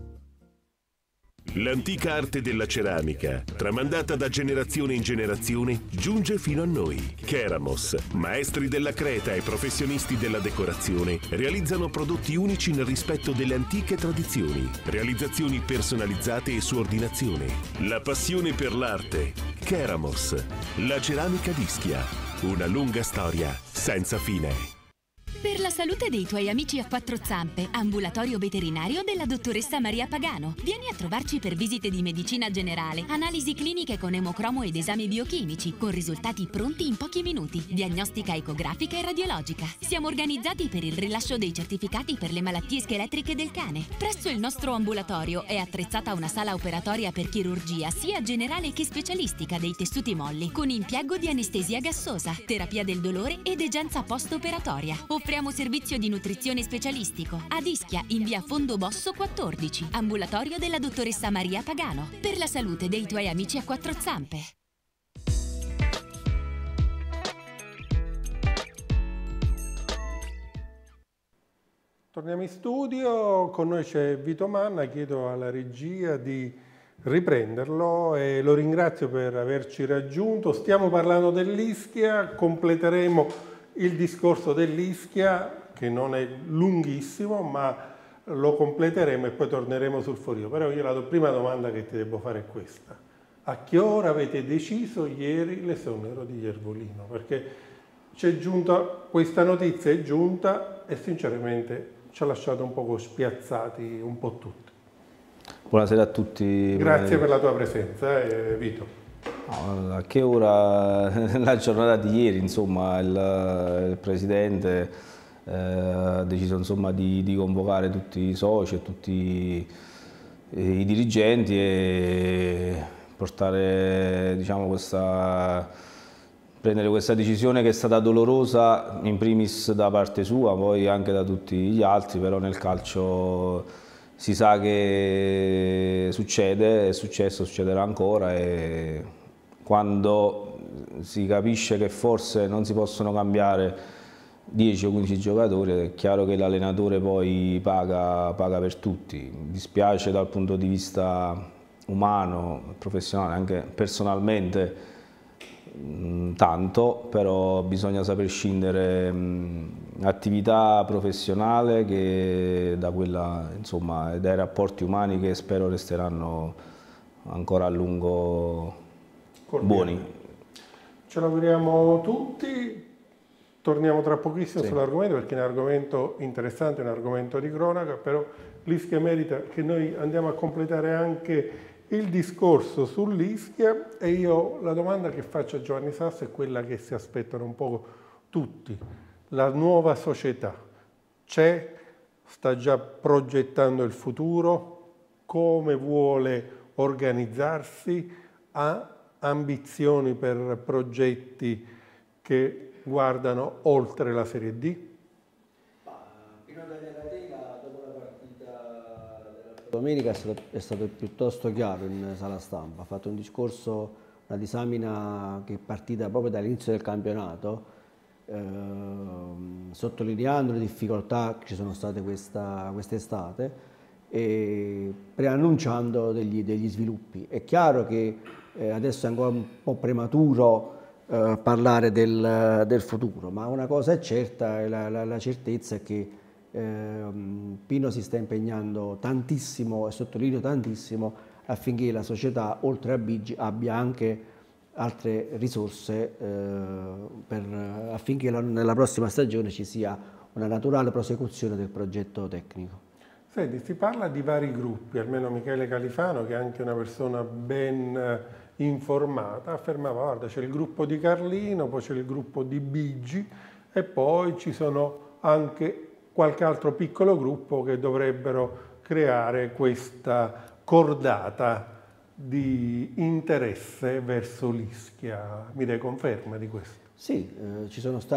L'antica arte della ceramica, tramandata da generazione in generazione, giunge fino a noi. Keramos, maestri della creta e professionisti della decorazione, realizzano prodotti unici nel rispetto delle antiche tradizioni, realizzazioni personalizzate e su ordinazione. La passione per l'arte. Keramos, la ceramica d'Ischia. Una lunga storia senza fine. Per la salute dei tuoi amici a quattro zampe, ambulatorio veterinario della dottoressa Maria Pagano. Vieni a trovarci per visite di medicina generale, analisi cliniche con emocromo ed esami biochimici, con risultati pronti in pochi minuti, diagnostica ecografica e radiologica. Siamo organizzati per il rilascio dei certificati per le malattie scheletriche del cane. Presso il nostro ambulatorio è attrezzata una sala operatoria per chirurgia sia generale che specialistica dei tessuti molli, con impiego di anestesia gassosa, terapia del dolore e degenza post-operatoria. Offriamo servizio di nutrizione specialistico ad Ischia in via Fondo Bosso quattordici, ambulatorio della dottoressa Maria Pagano, per la salute dei tuoi amici a quattro zampe. Torniamo in studio, con noi c'è Vito Manna, chiedo alla regia di riprenderlo e lo ringrazio per averci raggiunto. Stiamo parlando dell'Ischia, completeremo il discorso dell'Ischia, che non è lunghissimo, ma lo completeremo e poi torneremo sul Forio. Però io la prima domanda che ti devo fare è questa. A che ora avete deciso ieri l'esonero di Iervolino? Perché c'è giunta, questa notizia è giunta e sinceramente ci ha lasciato un po' spiazzati un po' tutti. Buonasera a tutti. Grazie per la tua presenza, eh, Vito. No, a che ora? La giornata di ieri, insomma, il, il Presidente eh, ha deciso insomma, di, di convocare tutti i soci e tutti i dirigenti e portare, diciamo, questa, prendere questa decisione che è stata dolorosa in primis da parte sua, poi anche da tutti gli altri, però nel calcio si sa che succede, è successo, succederà ancora e quando si capisce che forse non si possono cambiare dieci o quindici giocatori è chiaro che l'allenatore poi paga, paga per tutti. Mi dispiace dal punto di vista umano, professionale, anche personalmente mh, tanto, però bisogna saper scindere mh, attività professionale che da quella, insomma, dai rapporti umani che spero resteranno ancora a lungo buoni. Ce l'auguriamo tutti, torniamo tra pochissimo sì. sull'argomento perché è un argomento interessante, è un argomento di cronaca, però l'Ischia merita che noi andiamo a completare anche il discorso sull'Ischia e io la domanda che faccio a Giovanni Sasso è quella che si aspettano un po' tutti. La nuova società c'è, sta già progettando il futuro, come vuole organizzarsi, ha ambizioni per progetti che guardano oltre la Serie D? domenica è stato, è stato piuttosto chiaro in sala stampa, ha fatto un discorso, una disamina che è partita proprio dall'inizio del campionato, eh, sottolineando le difficoltà che ci sono state questa quest'estate e preannunciando degli, degli sviluppi. È chiaro che eh, adesso è ancora un po' prematuro eh, parlare del, del futuro, ma una cosa è certa, e la, la, la certezza è che eh, Pino si sta impegnando tantissimo, e sottolineo tantissimo, affinché la società, oltre a Bigi, abbia anche altre risorse eh, per, affinché la, nella prossima stagione ci sia una naturale prosecuzione del progetto tecnico. Senti, si parla di vari gruppi, almeno Michele Califano, che è anche una persona ben informata, affermava: guarda, c'è il gruppo di Carlino, poi c'è il gruppo di Bigi e poi ci sono anche qualche altro piccolo gruppo che dovrebbero creare questa cordata di interesse verso l'Ischia. Mi dai conferma di questo? Sì, eh, ci sono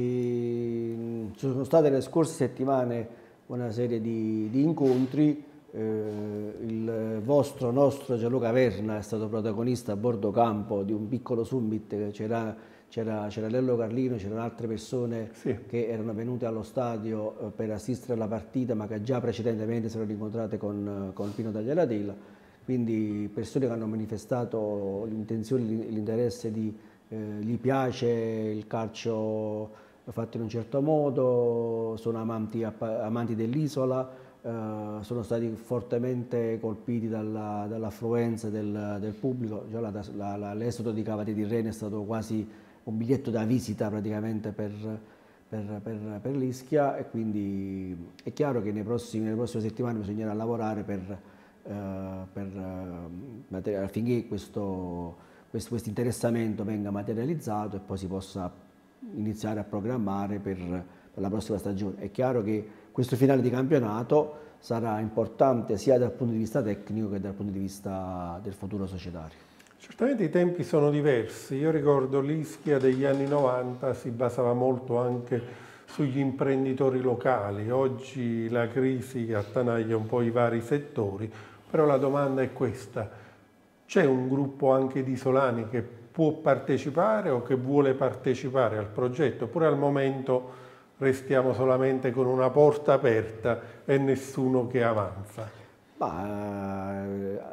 stati, ci sono state le scorse settimane una serie di, di incontri. Eh, il vostro, nostro Gianluca Verna è stato protagonista a bordo campo di un piccolo summit. C'era c'era Lello Carlino, c'erano altre persone sì. che erano venute allo stadio eh, per assistere alla partita, ma che già precedentemente si erano incontrate con, con Pino Taglialatella, quindi persone che hanno manifestato l'intenzione, l'interesse di eh, gli piace il calcio fatto in un certo modo, sono amanti, amanti dell'isola, eh, sono stati fortemente colpiti dalla, dall'affluenza del, del pubblico. Già la, la, la, l'esodo di Cavati di Rene è stato quasi un biglietto da visita praticamente per, per, per, per l'Ischia, e quindi è chiaro che nei prossimi, nelle prossime settimane bisognerà lavorare per, eh, per, eh, affinché questo, questo, questo interessamento venga materializzato e poi si possa iniziare a programmare per, per la prossima stagione. È chiaro che questo finale di campionato sarà importante sia dal punto di vista tecnico che dal punto di vista del futuro societario. Certamente i tempi sono diversi. Io ricordo l'Ischia degli anni novanta si basava molto anche sugli imprenditori locali. Oggi la crisi attanaglia un po' i vari settori, però la domanda è questa: c'è un gruppo anche di isolani che può partecipare o che vuole partecipare al progetto, oppure al momento restiamo solamente con una porta aperta e nessuno che avanza? Ma,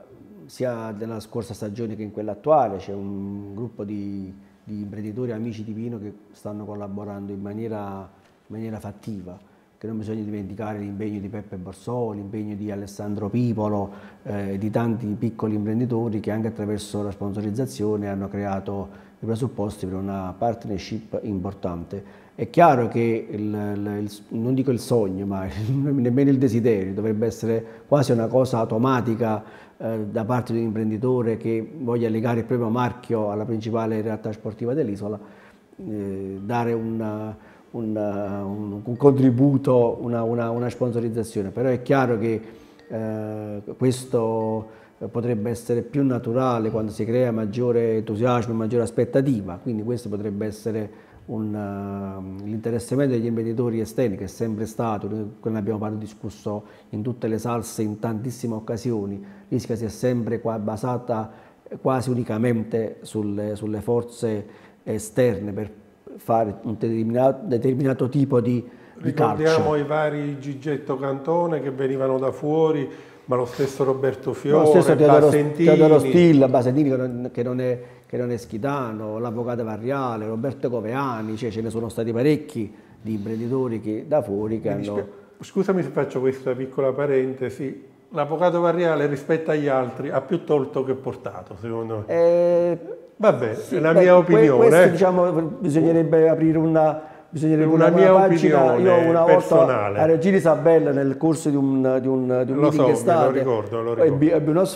sia nella scorsa stagione che in quella attuale c'è un gruppo di, di imprenditori amici di Pino che stanno collaborando in maniera, in maniera fattiva, che non bisogna dimenticare l'impegno di Peppe Borsò, l'impegno di Alessandro Pipolo e eh, di tanti piccoli imprenditori che anche attraverso la sponsorizzazione hanno creato i presupposti per una partnership importante. È chiaro che, il, il, non dico il sogno, ma nemmeno il desiderio, dovrebbe essere quasi una cosa automatica eh, da parte di un imprenditore che voglia legare il proprio marchio alla principale realtà sportiva dell'isola, eh, dare una, una, un, un contributo, una, una, una sponsorizzazione. Però è chiaro che eh, questo potrebbe essere più naturale quando si crea maggiore entusiasmo e maggiore aspettativa, quindi questo potrebbe essere un, uh, l'interessamento degli imprenditori esterni, che è sempre stato, come abbiamo parlato, discusso in tutte le salse in tantissime occasioni. L'Ischia si è sempre qua basata quasi unicamente sulle, sulle forze esterne per fare un determinato, determinato tipo di, di calcio. Ricordiamo i vari Gigetto Cantone che venivano da fuori, ma lo stesso Roberto Fiore, lo stesso Teodoro, Basentini. Teodoro Stilla, Basentini che non, che non è che non è schitano, l'avvocato Varriale, Roberto Coveani, cioè ce ne sono stati parecchi di imprenditori che da fuori che hanno... Scusami se faccio questa piccola parentesi, l'avvocato Varriale rispetto agli altri ha più tolto che portato, secondo me. Eh, Vabbè, sì, è la beh, mia opinione. Questo, eh. diciamo, bisognerebbe aprire una... Bisognerebbe una, una mia pagina. opinione Io una personale. volta a Regina Isabella nel corso di un, di un, di un lo meeting so, estate, lo ricordo, lo ricordo. Ebbi, ebbi uno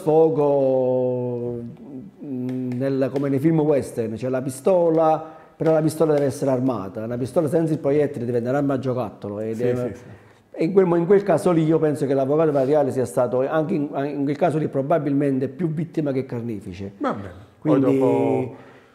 sfogo nel, come nei film western, c'è la pistola, però la pistola deve essere armata, una pistola senza il proiettile diventa un'arma a giocattolo. Ed sì, è, sì, sì. E in quel, in quel caso lì io penso che l'avvocato Variale sia stato, anche in, in quel caso lì, probabilmente più vittima che carnefice. Va bene. Quindi, Poi dopo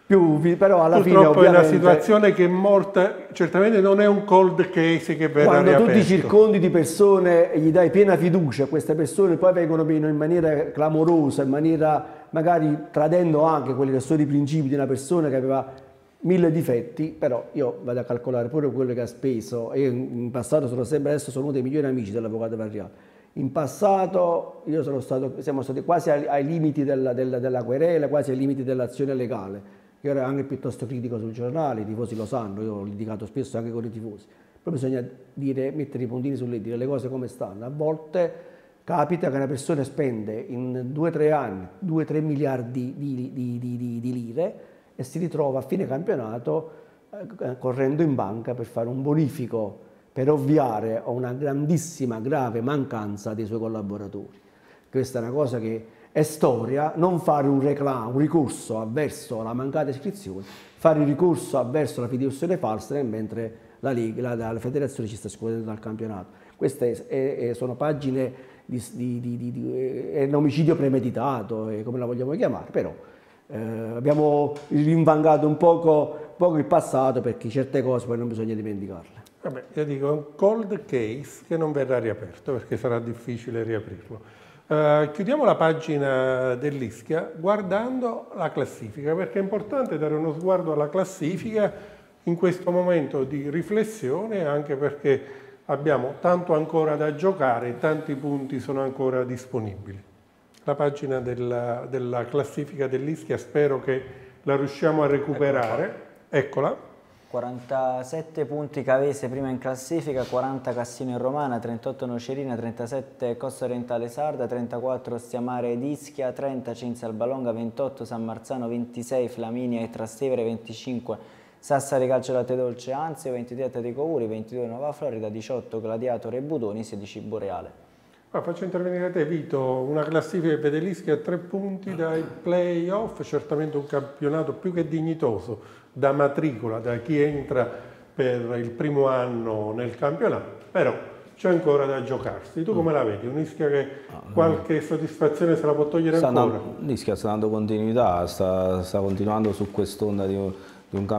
più, però alla Purtroppo fine ovviamente, è una situazione che è morta, certamente non è un cold case che verrà quando riaperto. tu ti circondi di persone e gli dai piena fiducia, queste persone poi vengono meno in maniera clamorosa, in maniera magari tradendo anche quelli che sono i principi di una persona che aveva mille difetti, però io vado a calcolare pure quello che ha speso e in passato sono sempre, adesso sono uno dei migliori amici dell'avvocato Varriale. In passato io sono stato, siamo stati quasi ai, ai limiti della, della, della querela, quasi ai limiti dell'azione legale. Io ero anche piuttosto critico sul giornale, i tifosi lo sanno, io ho litigato spesso anche con i tifosi. Però bisogna dire, mettere i puntini sulle i, dire le cose come stanno. A volte capita che una persona spende in due o tre anni due tre miliardi di, di, di, di, di lire e si ritrova a fine campionato eh, correndo in banca per fare un bonifico, per ovviare a una grandissima, grave mancanza dei suoi collaboratori. Questa è una cosa che è storia, non fare un reclamo, un ricorso avverso alla mancata iscrizione, fare il ricorso avverso alla fideiussione falsa, mentre la, Lega, la, la federazione ci sta escludendo dal campionato. Queste è, è, sono pagine di, di, di, di, di è un omicidio premeditato, è come la vogliamo chiamare, però eh, abbiamo rinvangato un poco, poco il passato, perché certe cose poi non bisogna dimenticarle. Vabbè, io dico, è un cold case che non verrà riaperto perché sarà difficile riaprirlo. Uh, chiudiamo la pagina dell'Ischia guardando la classifica, perché è importante dare uno sguardo alla classifica in questo momento di riflessione, anche perché abbiamo tanto ancora da giocare e tanti punti sono ancora disponibili. La pagina della, della classifica dell'Ischia spero che la riusciamo a recuperare. Eccola. quarantasette punti Cavese prima in classifica, quaranta Cassino e Romana, trentotto Nocerina, trentasette Costa Orientale Sarda, trentaquattro Ostiamare ed Ischia, trenta Cinzia Albalonga, ventotto San Marzano, ventisei Flaminia e Trastevere, venticinque Sassari Calcio Latte Dolce Anzio, ventidue Atletico Uri, ventidue Nuova Florida, diciotto Gladiatore e Budoni, sedici Boreale. Ah, faccio intervenire te, Vito. Una classifica che vede l'Ischia a tre punti dai play-off, certamente un campionato più che dignitoso da matricola, da chi entra per il primo anno nel campionato, però c'è ancora da giocarsi. Tu come la vedi? Un'Ischia che qualche soddisfazione se la può togliere sta ancora? L'Ischia sta dando continuità, sta, sta continuando su quest'onda di, di un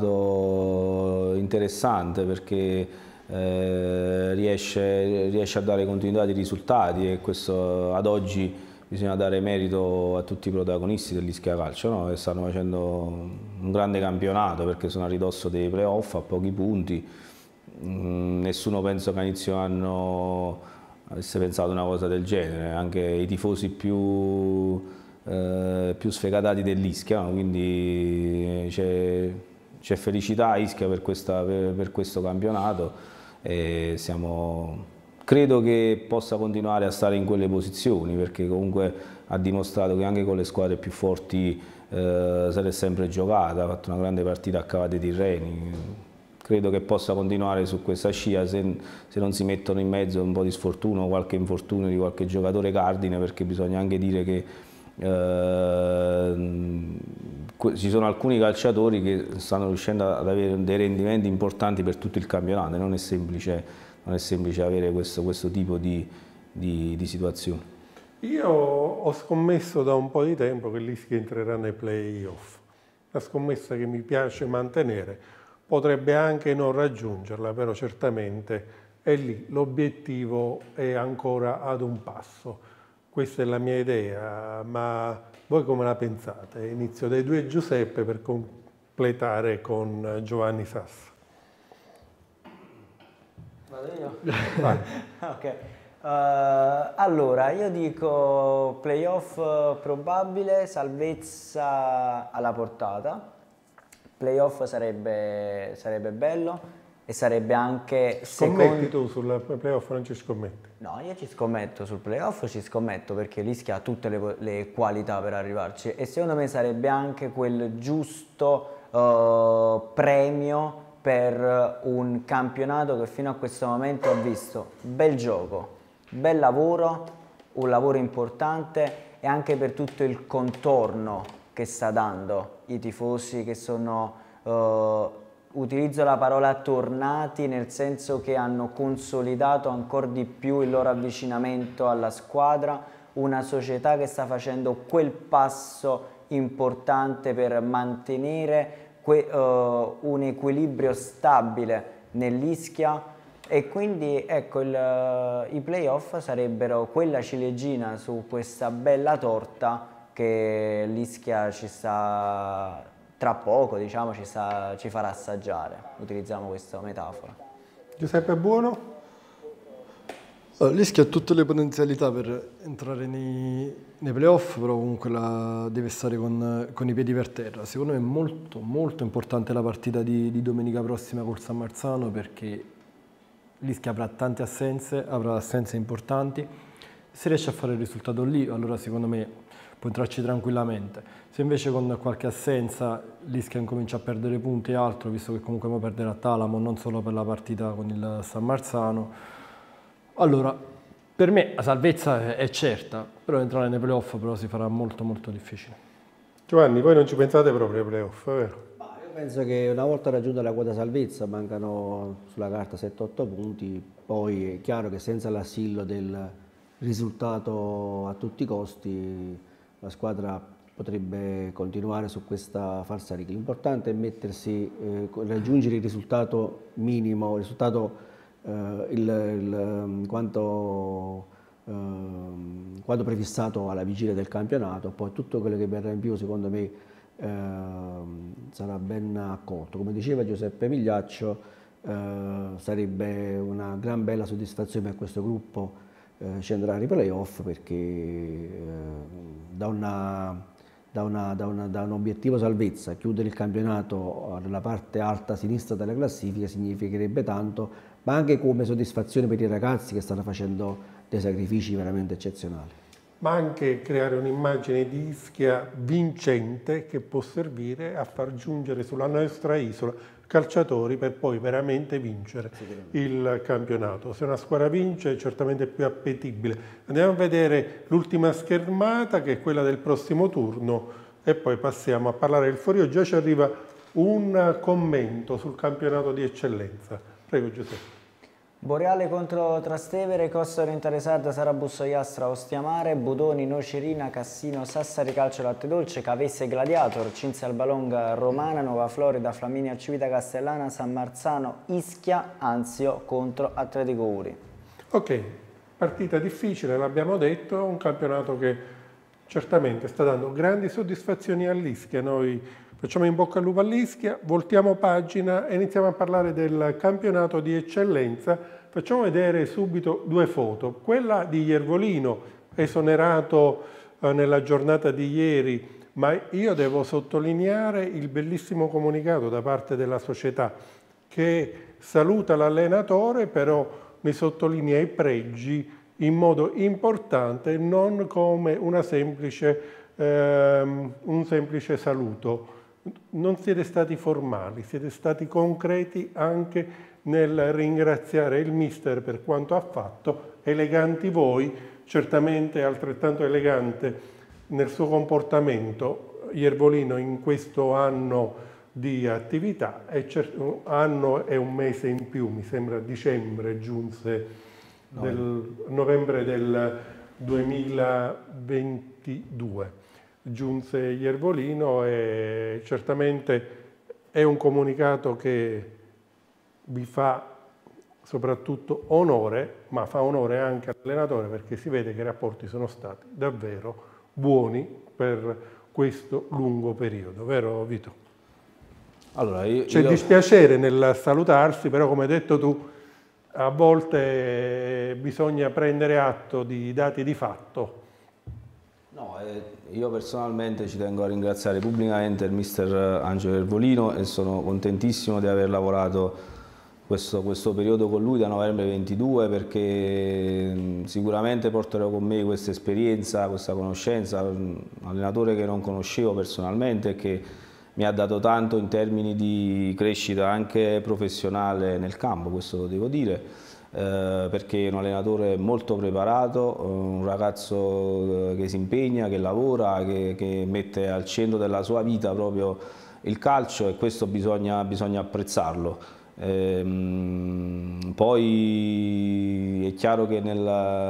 campionato interessante, perché eh, riesce, riesce a dare continuità di risultati, e questo ad oggi bisogna dare merito a tutti i protagonisti dell'Ischia Calcio, no? Che stanno facendo un grande campionato, perché sono a ridosso dei playoff a pochi punti. Mm, nessuno penso che a inizio anno avesse pensato una cosa del genere, anche i tifosi più, eh, più sfegatati dell'Ischia, no? Quindi c'è felicità a Ischia per, questa, per, per questo campionato, e siamo... Credo che possa continuare a stare in quelle posizioni, perché comunque ha dimostrato che anche con le squadre più forti eh, se l'è sempre giocata, ha fatto una grande partita a Cavate Tirreni. Credo che possa continuare su questa scia se, se non si mettono in mezzo un po' di sfortuna o qualche infortunio di qualche giocatore cardine, perché bisogna anche dire che eh, ci sono alcuni calciatori che stanno riuscendo ad avere dei rendimenti importanti per tutto il campionato, e non è semplice. Non è semplice avere questo, questo tipo di, di, di situazioni. Io ho scommesso da un po' di tempo che l'Ischia entrerà nei play-off. Una scommessa che mi piace mantenere, potrebbe anche non raggiungerla, però certamente è lì, l'obiettivo è ancora ad un passo. Questa è la mia idea, ma voi come la pensate? Inizio dai due Giuseppe per completare con Giovanni Sassa. Vado io? Ok. Uh, allora, io dico playoff probabile, salvezza alla portata. Playoff sarebbe, sarebbe bello, e sarebbe anche... Scommetti secondo... tu sul playoff, non ci scommetti? No, io ci scommetto sul playoff, ci scommetto perché l'Ischia ha tutte le, le qualità per arrivarci, e secondo me sarebbe anche quel giusto uh, premio per un campionato che fino a questo momento ha visto bel gioco, bel lavoro, un lavoro importante, e anche per tutto il contorno che sta dando i tifosi, che sono, uh, utilizzo la parola tornati, nel senso che hanno consolidato ancora di più il loro avvicinamento alla squadra, una società che sta facendo quel passo importante per mantenere que, uh, un equilibrio stabile nell'Ischia, e quindi ecco il, uh, i playoff sarebbero quella ciliegina su questa bella torta che l'Ischia ci sta tra poco, diciamo, ci, sta, ci farà assaggiare. Utilizziamo questa metafora. Giuseppe Buono? Allora, l'Ischia ha tutte le potenzialità per entrare nei, nei playoff, però comunque la, deve stare con, con i piedi per terra. Secondo me è molto molto importante la partita di, di domenica prossima col San Marzano, perché l'Ischia avrà tante assenze, avrà assenze importanti. Se riesce a fare il risultato lì, allora secondo me può entrarci tranquillamente. Se invece con qualche assenza l'Ischia incomincia a perdere punti e altro, visto che comunque poi perderà Talamo non solo per la partita con il San Marzano, allora per me la salvezza è certa, però entrare nei playoff però si farà molto molto difficile. Giovanni, voi non ci pensate proprio ai playoff, vero? Io penso che una volta raggiunta la quota salvezza, mancano sulla carta sette otto punti, poi è chiaro che senza l'assillo del risultato a tutti i costi la squadra potrebbe continuare su questa falsariga. L'importante è mettersi, eh, raggiungere il risultato minimo, il risultato eh, il, il, quanto, eh, quanto prefissato alla vigilia del campionato, poi tutto quello che verrà in più secondo me eh, sarà ben accolto. Come diceva Giuseppe Migliaccio, eh, sarebbe una gran bella soddisfazione per questo gruppo eh, scendere ai playoff, perché eh, da una Da, una, da, una, da un obiettivo salvezza, chiudere il campionato nella parte alta sinistra della classifica significherebbe tanto, ma anche come soddisfazione per i ragazzi che stanno facendo dei sacrifici veramente eccezionali. Ma anche creare un'immagine di Ischia vincente che può servire a far giungere sulla nostra isola calciatori per poi veramente vincere il campionato. Se una squadra vince è certamente più appetibile. Andiamo a vedere l'ultima schermata, che è quella del prossimo turno, e poi passiamo a parlare del Forio. Già ci arriva un commento sul campionato di eccellenza. Prego Giuseppe. Boreale contro Trastevere, Costa Orientale Sarda, Sarabusso Iastra, Ostiamare, Budoni, Nocerina, Cassino, Sassari Calcio Latte Dolce, Cavesse Gladiator, Cinzia Albalonga Romana, Nuova Florida, Flaminia Civita Castellana, San Marzano, Ischia, Anzio contro Atletico Uri. Ok, partita difficile, l'abbiamo detto, un campionato che certamente sta dando grandi soddisfazioni all'Ischia. Noi facciamo in bocca al lupo all'Ischia, voltiamo pagina e iniziamo a parlare del campionato di eccellenza. Facciamo vedere subito due foto. Quella di Iervolino, esonerato eh, nella giornata di ieri, ma io devo sottolineare il bellissimo comunicato da parte della società, che saluta l'allenatore, però ne sottolinea i pregi in modo importante, non come una semplice, ehm, un semplice saluto. Non siete stati formali, siete stati concreti anche nel ringraziare il mister per quanto ha fatto, eleganti voi, certamente altrettanto elegante nel suo comportamento Iervolino in questo anno di attività, e un anno e un mese in più, mi sembra a dicembre giunse, del novembre del duemilaventidue. Giunse Iervolino, e certamente è un comunicato che vi fa soprattutto onore, ma fa onore anche all'allenatore, perché si vede che i rapporti sono stati davvero buoni per questo lungo periodo, vero Vito? Allora, io, C'è io... dispiacere nel salutarsi, però come hai detto tu, a volte bisogna prendere atto di dati di fatto. No, eh, io personalmente ci tengo a ringraziare pubblicamente il mister Angelo Iervolino, e sono contentissimo di aver lavorato questo, questo periodo con lui da novembre ventidue, perché sicuramente porterò con me questa esperienza, questa conoscenza, un allenatore che non conoscevo personalmente e che mi ha dato tanto in termini di crescita anche professionale nel campo, questo lo devo dire. Eh, perché è un allenatore molto preparato, un ragazzo che si impegna, che lavora, che, che mette al centro della sua vita proprio il calcio, e questo bisogna, bisogna apprezzarlo. Eh, poi è chiaro che nel,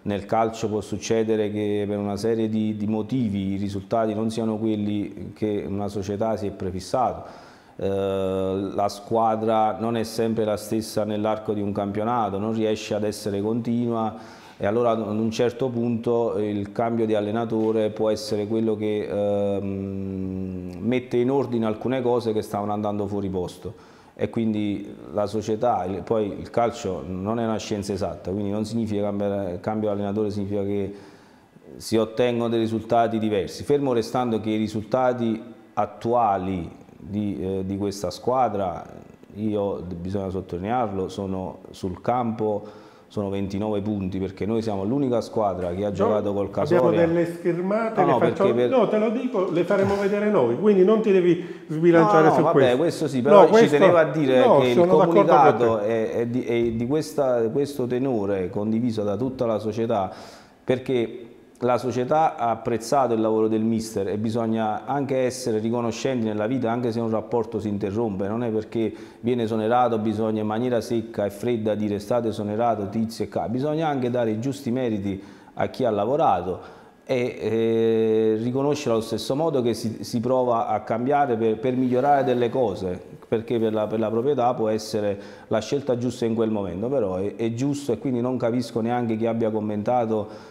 nel calcio può succedere che per una serie di, di motivi i risultati non siano quelli che una società si è prefissato. Eh, la squadra non è sempre la stessa nell'arco di un campionato, non riesce ad essere continua e allora ad un certo punto il cambio di allenatore può essere quello che ehm, mette in ordine alcune cose che stavano andando fuori posto. E quindi la società, poi il calcio non è una scienza esatta, quindi non significa cambiare, cambio allenatore significa che si ottengono dei risultati diversi, fermo restando che i risultati attuali di, eh, di questa squadra, io bisogna sottolinearlo, sono sul campo, sono ventinove punti, perché noi siamo l'unica squadra che ha no, giocato col Casoria. Abbiamo delle schermate, no, le no, facciamo... per... no, te lo dico, le faremo vedere noi, quindi non ti devi sbilanciare no, no, su vabbè, questo. questo sì, però no, ci questo... tenevo a dire no, che il comunicato è, è, di, è di questa, questo tenore condiviso da tutta la società, perché la società ha apprezzato il lavoro del mister e bisogna anche essere riconoscenti nella vita, anche se un rapporto si interrompe, non è perché viene esonerato bisogna in maniera secca e fredda dire state esonerato tizio e ca, bisogna anche dare i giusti meriti a chi ha lavorato e eh, riconoscere allo stesso modo che si, si prova a cambiare per, per migliorare delle cose, perché per la, per la proprietà può essere la scelta giusta in quel momento, però è, è giusto e quindi non capisco neanche chi abbia commentato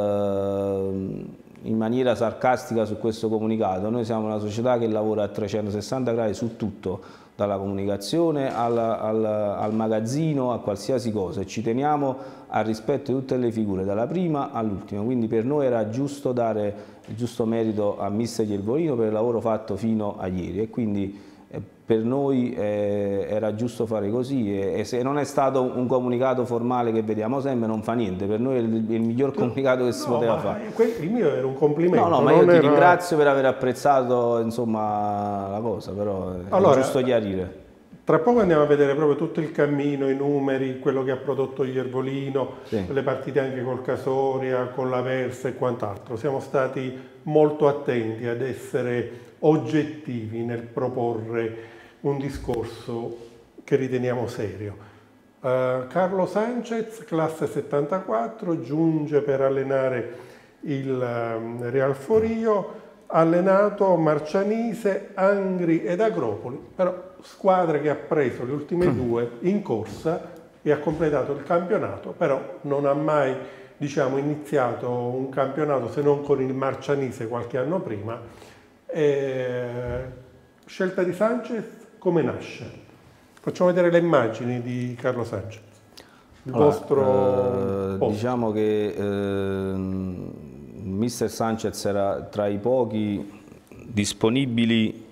in maniera sarcastica su questo comunicato. Noi siamo una società che lavora a trecentosessanta gradi su tutto, dalla comunicazione al, al, al magazzino, a qualsiasi cosa, e ci teniamo al rispetto di tutte le figure, dalla prima all'ultima, quindi per noi era giusto dare il giusto merito a mister Iervolino per il lavoro fatto fino a ieri e quindi per noi eh, era giusto fare così e, e se non è stato un comunicato formale che vediamo sempre non fa niente, per noi è il, il miglior comunicato che si no, poteva fare. Il mio era un complimento. No, no, ma io ti era... ringrazio per aver apprezzato insomma, la cosa, però allora, è giusto chiarire. Tra poco andiamo a vedere proprio tutto il cammino, i numeri, quello che ha prodotto Iervolino, sì. Le partite anche col Casoria, con l'Aversa e quant'altro. Siamo stati molto attenti ad essere oggettivi nel proporre un discorso che riteniamo serio. Uh, Carlo Sanchez, classe settantaquattro, giunge per allenare il um, Real Forio, allenato Marcianise, Angri ed Agropoli, però squadra che ha preso le ultime due in corsa e ha completato il campionato, però non ha mai diciamo, iniziato un campionato se non con il Marcianise qualche anno prima. E... scelta di Sanchez, come nasce? Facciamo vedere le immagini di Carlo Sanchez. Il allora, vostro eh, diciamo che eh, mister Sanchez era tra i pochi disponibili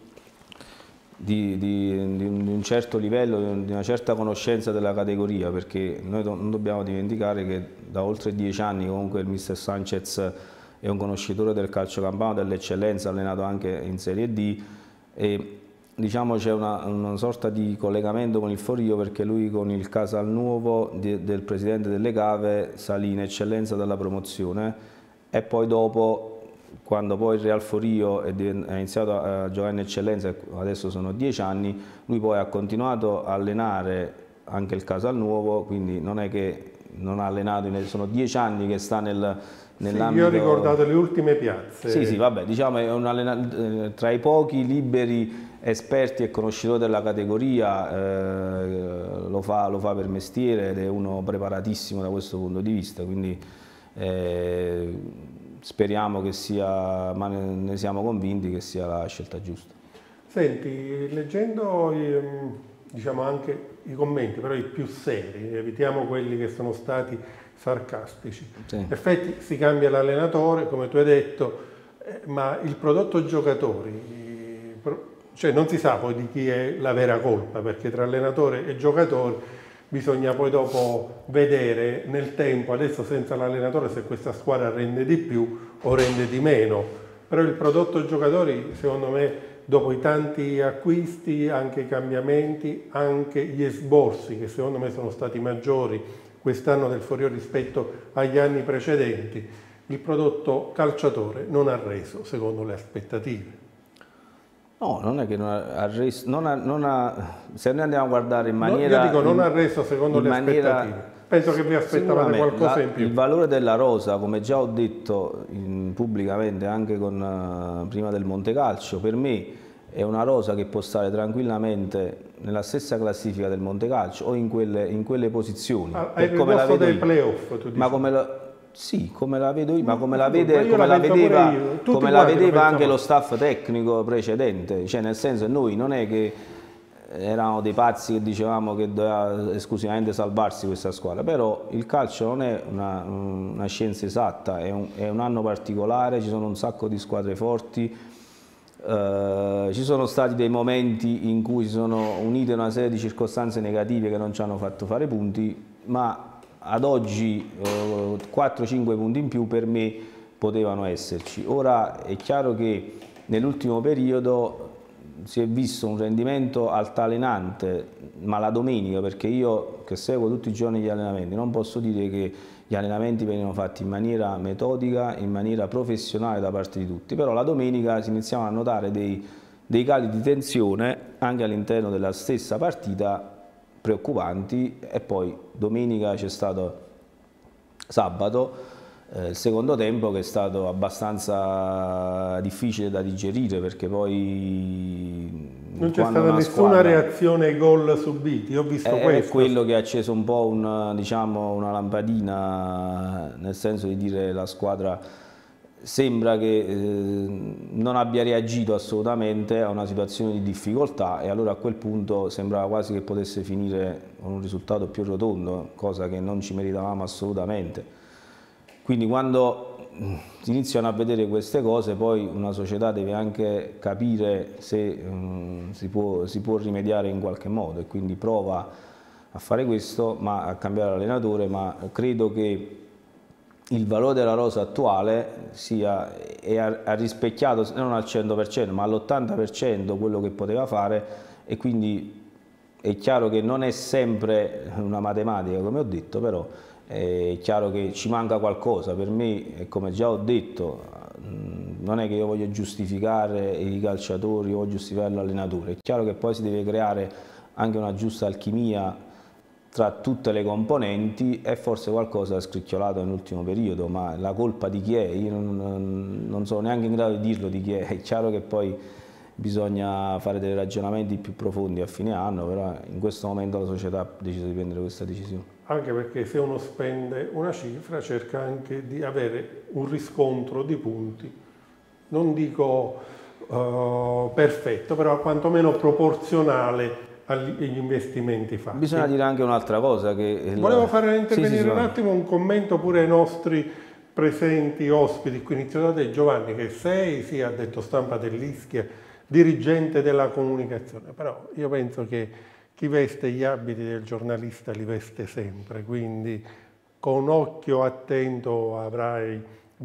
di, di, di un certo livello, di una certa conoscenza della categoria, perché noi non dobbiamo dimenticare che da oltre dieci anni comunque il mister Sanchez è un conoscitore del calcio campano, dell'eccellenza, allenato anche in Serie D e diciamo c'è una, una sorta di collegamento con il Forio perché lui con il Casalnuovo di, del presidente delle Cave salì in eccellenza dalla promozione e poi dopo quando poi il Real Forio è, è iniziato a, a giocare in eccellenza, adesso sono dieci anni, lui poi ha continuato a allenare anche il Casalnuovo, quindi non è che non ha allenato, sono dieci anni che sta nel nell'ambito... Sì, io ho ricordato le ultime piazze. Sì, sì, vabbè, diciamo è un allenatore tra i pochi liberi esperti e conoscitori della categoria, eh, lo, fa, lo fa per mestiere ed è uno preparatissimo da questo punto di vista, quindi eh, speriamo che sia, ma ne, ne siamo convinti che sia la scelta giusta. Senti, leggendo diciamo anche i commenti, però i più seri, evitiamo quelli che sono stati sarcastici. Sì. In effetti si cambia l'allenatore, come tu hai detto, eh, ma il prodotto giocatori, cioè non si sa poi di chi è la vera colpa, perché tra allenatore e giocatori bisogna poi dopo vedere nel tempo, adesso senza l'allenatore, se questa squadra rende di più o rende di meno. Però il prodotto giocatori, secondo me, dopo i tanti acquisti, anche i cambiamenti, anche gli esborsi, che secondo me sono stati maggiori quest'anno del Forio rispetto agli anni precedenti, il prodotto calciatore non ha reso secondo le aspettative. No, non è che non ha reso, non ha, non ha, se noi andiamo a guardare in maniera... No, io dico non ha reso secondo le maniera, aspettative. penso che vi aspettavate qualcosa la, in più. Il valore della rosa, come già ho detto in, pubblicamente anche con, uh, prima del Montecalcio, per me è una rosa che può stare tranquillamente nella stessa classifica del Montecalcio o in quelle, in quelle posizioni. Ah, per come la vedo dei playoff, tu dici. Ma come la, sì, come la vedo io, ma come la, ma vede, io come la la vedeva, come la vedeva anche pensavo. lo staff tecnico precedente, cioè nel senso noi non è che erano dei pazzi che dicevamo che doveva esclusivamente salvarsi questa squadra, però il calcio non è una, una scienza esatta, è un, è un anno particolare, ci sono un sacco di squadre forti, eh, ci sono stati dei momenti in cui si sono unite una serie di circostanze negative che non ci hanno fatto fare punti, ma ad oggi eh, quattro cinque punti in più per me potevano esserci. Ora è chiaro che nell'ultimo periodo si è visto un rendimento altalenante, ma la domenica, perché io che seguo tutti i giorni gli allenamenti, non posso dire che gli allenamenti venivano fatti in maniera metodica, in maniera professionale da parte di tutti, però la domenica si iniziavano a notare dei, dei cali di tensione anche all'interno della stessa partita preoccupanti, e poi domenica c'è stato sabato Eh, il secondo tempo che è stato abbastanza difficile da digerire, perché poi non c'è stata nessuna squadra... reazione ai gol subiti, ho visto è, questo. È quello che ha acceso un po' un, diciamo, una lampadina, nel senso di dire la squadra sembra che eh, non abbia reagito assolutamente a una situazione di difficoltà, e allora a quel punto sembrava quasi che potesse finire con un risultato più rotondo, cosa che non ci meritavamo assolutamente. Quindi quando si iniziano a vedere queste cose, poi una società deve anche capire se um, si, può, si può rimediare in qualche modo, e quindi prova a fare questo, ma a cambiare allenatore, ma credo che il valore della rosa attuale sia, è, ha rispecchiato non al cento per cento ma all'ottanta per cento quello che poteva fare, e quindi è chiaro che non è sempre una matematica, come ho detto, però è chiaro che ci manca qualcosa. Per me, e come già ho detto, non è che io voglio giustificare i calciatori o giustificare l'allenatore, è chiaro che poi si deve creare anche una giusta alchimia tra tutte le componenti, e forse qualcosa ha scricchiolato nell'ultimo periodo, ma la colpa di chi è? Io non, non sono neanche in grado di dirlo di chi è. È chiaro che poi bisogna fare dei ragionamenti più profondi a fine anno, però in questo momento la società ha deciso di prendere questa decisione. Anche perché se uno spende una cifra cerca anche di avere un riscontro di punti, non dico uh, perfetto, però quantomeno proporzionale agli investimenti fatti. Bisogna dire anche un'altra cosa. Che Volevo fare intervenire sì, sì, un attimo un commento pure ai nostri presenti ospiti. Qui inizio da te, Giovanni, che sei sia addetto stampa dell'Ischia, dirigente della comunicazione, però io penso che chi veste gli abiti del giornalista li veste sempre, quindi con occhio attento avrai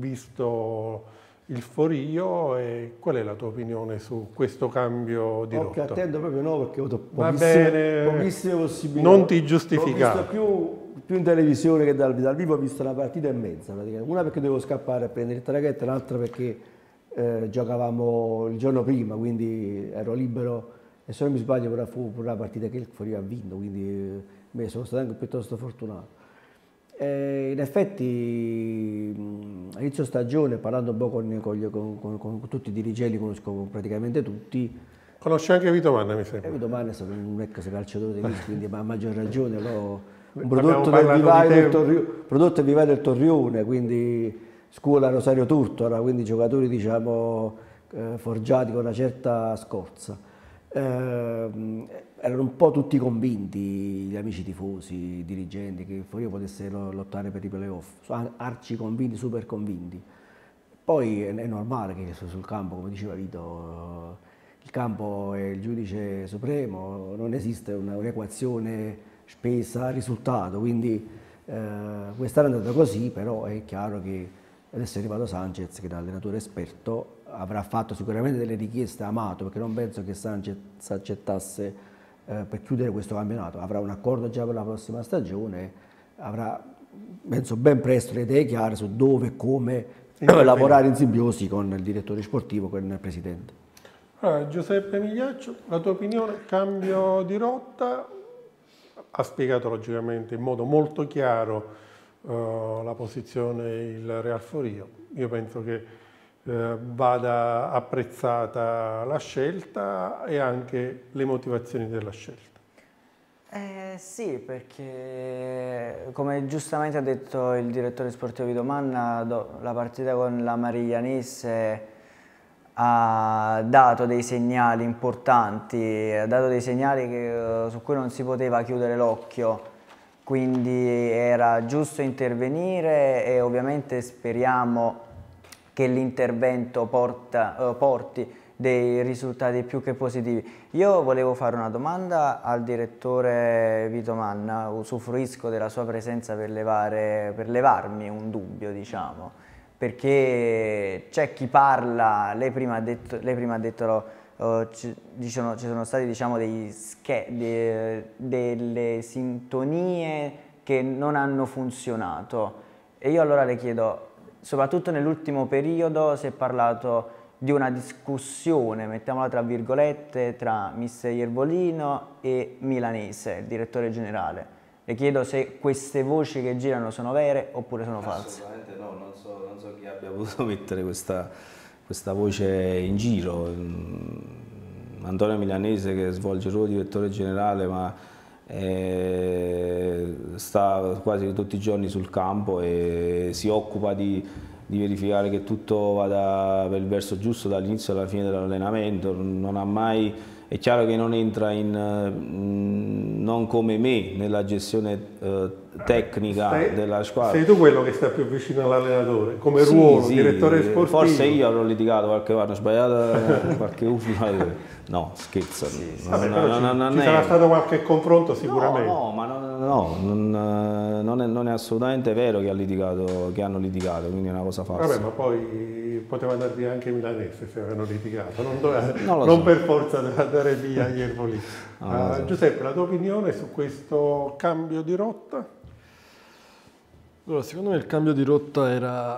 visto il Forio. E qual è la tua opinione su questo cambio di rotta? Occhio attento proprio no, perché ho avuto Va pochissime, bene, pochissime possibilità. non ti giustificare. Ho visto più, più in televisione che dal, dal vivo, ho visto una partita e mezza praticamente. Una perché dovevo scappare a prendere il traghetto, l'altra perché eh, giocavamo il giorno prima, quindi ero libero. E se non mi sbaglio però fu pure la partita che il Forio ha vinto, quindi beh, sono stato anche piuttosto fortunato. E in effetti a inizio stagione, parlando un po' con, con, con, con, con tutti i dirigenti, conosco praticamente tutti. Conosci anche Vito Manna, mi sembra. E Vito Manna è stato un ex calciatore dell'Ischia, quindi a maggior ragione no? un prodotto del, vivaio del, Torri, prodotto del vivaio del Torrione, quindi scuola Rosario Turtora, quindi giocatori diciamo eh, forgiati con una certa scorza. Eh, erano un po' tutti convinti, gli amici tifosi, i dirigenti, che il Forio potesse lottare per i playoff, arci convinti, super convinti. Poi è, è normale che sul campo, come diceva Vito, il campo è il giudice supremo, non esiste un'equazione spesa-risultato, quindi eh, quest'anno è andato così, però è chiaro che adesso è arrivato Sanchez, che da allenatore esperto avrà fatto sicuramente delle richieste a Amato, perché non penso che Sanchez accettasse eh, per chiudere questo campionato. Avrà un accordo già per la prossima stagione, avrà, penso ben presto, le idee chiare su dove e come lavorare in simbiosi con il direttore sportivo, con il presidente. Allora, Giuseppe Migliaccio, la tua opinione? Cambio di rotta? ha spiegato logicamente in modo molto chiaro uh, la posizione il Real Forio. Io penso che uh, vada apprezzata la scelta e anche le motivazioni della scelta. Eh, sì, perché come giustamente ha detto il direttore sportivo Vito Manna, do, la partita con la Mariglianese ha dato dei segnali importanti, ha dato dei segnali che, su cui non si poteva chiudere l'occhio, quindi era giusto intervenire e ovviamente speriamo che l'intervento uh, porti dei risultati più che positivi. Io volevo fare una domanda al direttore Vito Manna, usufruisco della sua presenza per, levare, per levarmi un dubbio, diciamo. Perché c'è chi parla, lei prima ha detto, lei prima ha detto uh, ci, diciamo, ci sono stati diciamo, dei de, delle sintonie che non hanno funzionato e io allora le chiedo, soprattutto nell'ultimo periodo si è parlato di una discussione, mettiamola tra virgolette, tra mister Iervolino e Milanese, il direttore generale. Le chiedo se queste voci che girano sono vere oppure sono false. Assolutamente no, non so, non so chi abbia voluto mettere questa, questa voce in giro. Antonio Milanese che svolge il ruolo di direttore generale ma eh, sta quasi tutti i giorni sul campo e si occupa di, di verificare che tutto vada per il verso giusto dall'inizio alla fine dell'allenamento, non ha mai... È chiaro che non entra in, non come me, nella gestione eh, tecnica sei, della squadra. Sei tu quello che sta più vicino all'allenatore, come sì, ruolo, sì, direttore sportivo. Forse io avrò litigato qualche anno, ho sbagliato qualche ultima. No, scherzo. Sì, sì. Non, Vabbè, non, ci, non, non ci è... sarà stato qualche confronto sicuramente. No, no ma non, no, non, non, è, non è assolutamente vero che, ha litigato, che hanno litigato, quindi è una cosa falsa. Vabbè, ma poi poteva andare via anche Milanese se avevano litigato, non, doveva, non, non so. per forza deve andare via Iervolino. No, uh, so. Giuseppe, la tua opinione su questo cambio di rotta? Allora, secondo me il cambio di rotta era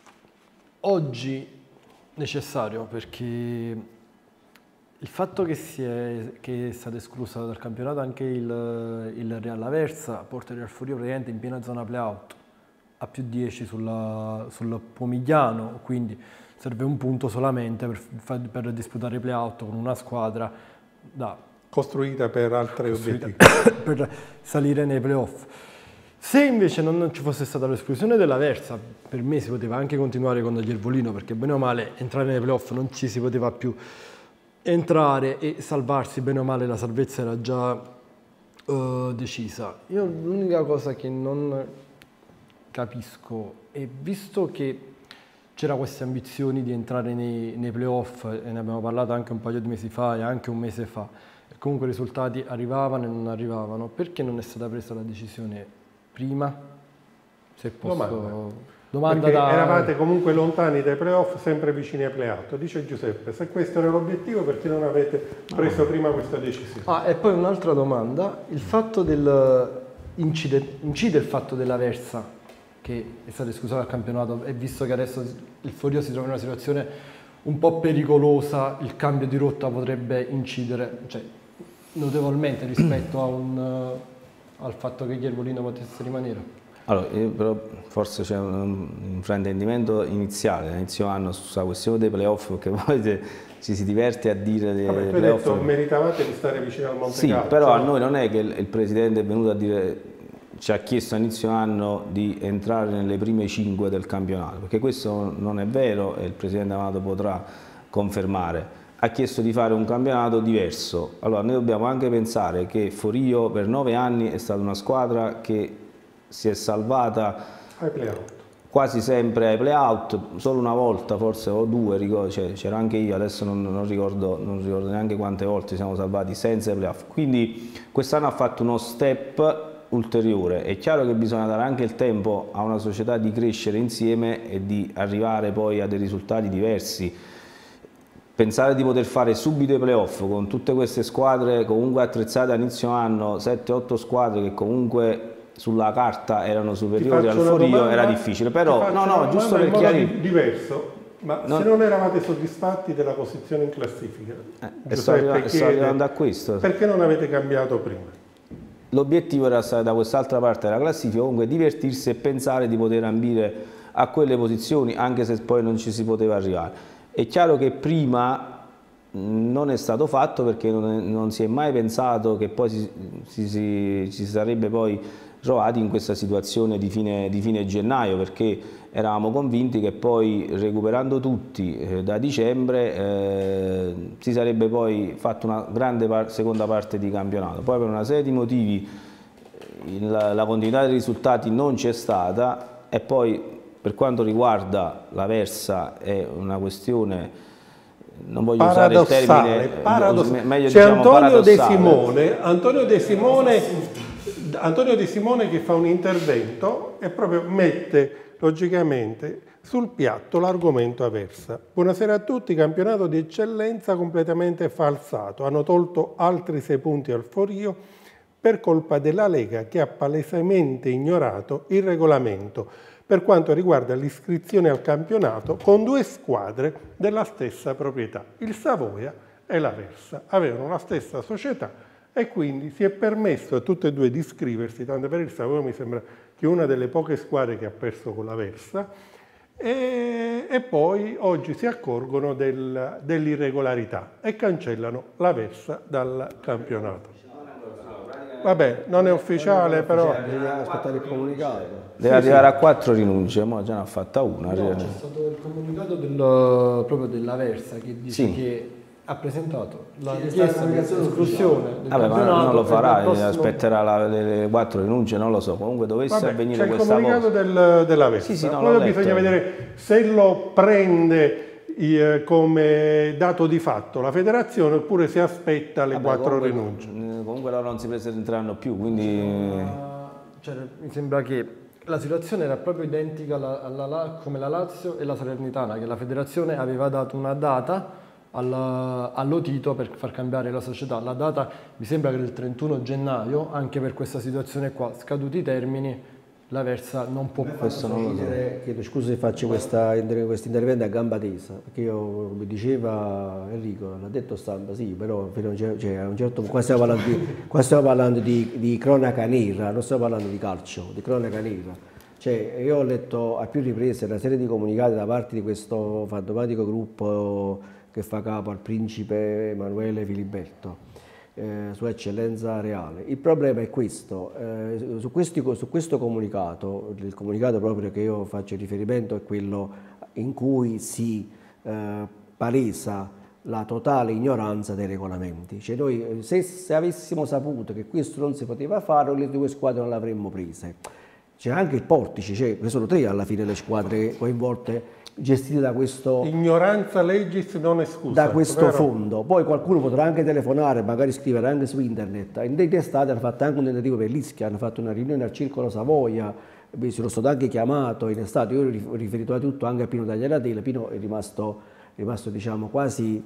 oggi necessario perché il fatto che, si è, che è stata esclusa dal campionato anche il, il Real Aversa porta il Real Forio praticamente in piena zona play-out a più dieci sulla, sul Pomigliano, quindi serve un punto solamente per, per disputare i play-out con una squadra da, costruita per altri costruita obiettivi. Per salire nei play-off. Se invece non ci fosse stata l'esclusione dell'Aversa, per me si poteva anche continuare con Iervolino perché bene o male entrare nei play-off non ci si poteva più entrare e salvarsi, bene o male la salvezza era già uh, decisa. Io l'unica cosa che non capisco è, visto che c'era queste ambizioni di entrare nei, nei playoff, e ne abbiamo parlato anche un paio di mesi fa e anche un mese fa, e comunque i risultati arrivavano e non arrivavano, perché non è stata presa la decisione prima? Se posso... Domanda. Domanda da... Eravate comunque lontani dai playoff, sempre vicini ai playout. Dice Giuseppe, se questo era l'obiettivo, perché non avete preso no. prima questa decisione? Ah, e poi un'altra domanda, il fatto del... incide, incide il fatto dell'Aversa, che è stata esclusa dal campionato, e visto che adesso il Forio si trova in una situazione un po' pericolosa, il cambio di rotta potrebbe incidere, cioè, notevolmente rispetto a un, al fatto che Iervolino potesse rimanere. Allora, io però forse c'è un, un fraintendimento iniziale, all'inizio anno, sulla questione dei playoff, perché poi te, ci si diverte a dire dei Vabbè, tu playoff. Hai detto, meritavate di stare vicino al Monte Sì, Calcio. però a noi non è che il, il Presidente è venuto a dire, ci ha chiesto a inizio anno di entrare nelle prime cinque del campionato, perché questo non è vero e il Presidente Amato potrà confermare. Ha chiesto di fare un campionato diverso. Allora noi dobbiamo anche pensare che Forio per nove anni è stata una squadra che si è salvata ai play-out. Quasi sempre ai play-out, solo una volta forse o due, c'era anche io, adesso non, non, ricordo, non ricordo neanche quante volte siamo salvati senza i play-off. Quindi quest'anno ha fatto uno step ulteriore. È chiaro che bisogna dare anche il tempo a una società di crescere insieme e di arrivare poi a dei risultati diversi. Pensare di poter fare subito i playoff con tutte queste squadre comunque attrezzate a inizio anno, sette otto squadre che comunque sulla carta erano superiori al Forio, domanda, era difficile, però no, no, giusto per chiarire. Diverso, ma no. Se non eravate soddisfatti della posizione in classifica, eh, e sto arrivando, sto arrivando a questo. Perché non avete cambiato prima? l'obiettivo era stare da quest'altra parte della classifica, comunque divertirsi e pensare di poter ambire a quelle posizioni anche se poi non ci si poteva arrivare. È chiaro che prima non è stato fatto perché non, è, non si è mai pensato che poi si, si, si, ci sarebbe poi trovati in questa situazione di fine, di fine gennaio, perché eravamo convinti che poi recuperando tutti eh, da dicembre eh, si sarebbe poi fatto una grande par- seconda parte di campionato. Poi per una serie di motivi il, la continuità dei risultati non c'è stata e poi per quanto riguarda l'Aversa è una questione, non voglio usare il termine, paradossale. meglio C'è diciamo Antonio De paradossale. Simone, Antonio De Simone, Antonio De Simone che fa un intervento e proprio mette logicamente sul piatto l'argomento Aversa. Buonasera a tutti, campionato di eccellenza completamente falsato. Hanno tolto altri sei punti al Forio per colpa della Lega che ha palesemente ignorato il regolamento per quanto riguarda l'iscrizione al campionato con due squadre della stessa proprietà. Il Savoia e l'Aversa avevano la stessa società e quindi si è permesso a tutte e due di iscriversi, tanto per il Savoia mi sembra che è una delle poche squadre che ha perso con l'Aversa, e, e poi oggi si accorgono del, dell'irregolarità e cancellano l'Aversa dal campionato. Vabbè, non è ufficiale, però... Bisogna aspettare il comunicato. Deve sì, arrivare sì. a quattro rinunce, ma già ne ha fatta una. No, c'è stato il comunicato del, proprio dell'Aversa che dice Sì. che ha presentato la richiesta di esclusione del Vabbè, ma campionato non lo e farà, dal prossimo- aspetterà la- le, le quattro rinunce, non lo so. Comunque dovesse Vabbè, avvenire c'è il questa comunicato cosa. del, dell'Aversa, Sì, sì, no, poi l'ho bisogna letto. vedere se lo prende eh, come dato di fatto la federazione oppure se aspetta le Vabbè, quattro comunque, rinunce. Comunque loro non si presenteranno più, quindi... Cioè, mi sembra che la situazione era proprio identica alla, alla, come la Lazio e la Salernitana, che la federazione aveva dato una data alla, all'Otito per far cambiare la società. La data mi sembra che era il trentuno gennaio, anche per questa situazione qua, scaduti i termini, l'Aversa non può Questo non lo so. Chiedo scusa se faccio questo intervento a gamba tesa, perché io, come diceva Enrico, l'ha detto stampa, sì, però fino a un certo, cioè, a un certo punto, qua stiamo parlando, di, qua stiamo parlando di, di cronaca nera, non stiamo parlando di calcio, di cronaca nera. Cioè, io ho letto a più riprese una serie di comunicati da parte di questo fantomatico gruppo che fa capo al principe Emanuele Filiberto. Eh, su eccellenza reale. Il problema è questo, eh, su, questi, su questo comunicato, il comunicato proprio che io faccio riferimento è quello in cui si eh, palesa la totale ignoranza dei regolamenti. Cioè noi se, se avessimo saputo che questo non si poteva fare, le due squadre non le avremmo prese. C'è anche il Portici, cioè, sono tre alla fine le squadre coinvolte, gestite da questo... Ignoranza legis non escusa. Da questo vero? fondo. Poi qualcuno potrà anche telefonare, magari scrivere anche su internet. In dei testate hanno fatto anche un tentativo per l'Ischia, hanno fatto una riunione al Circolo Savoia, sono stato anche chiamato in estate, io ho riferito a tutto anche a Pino Tagliaratela. Pino è rimasto, è rimasto diciamo, quasi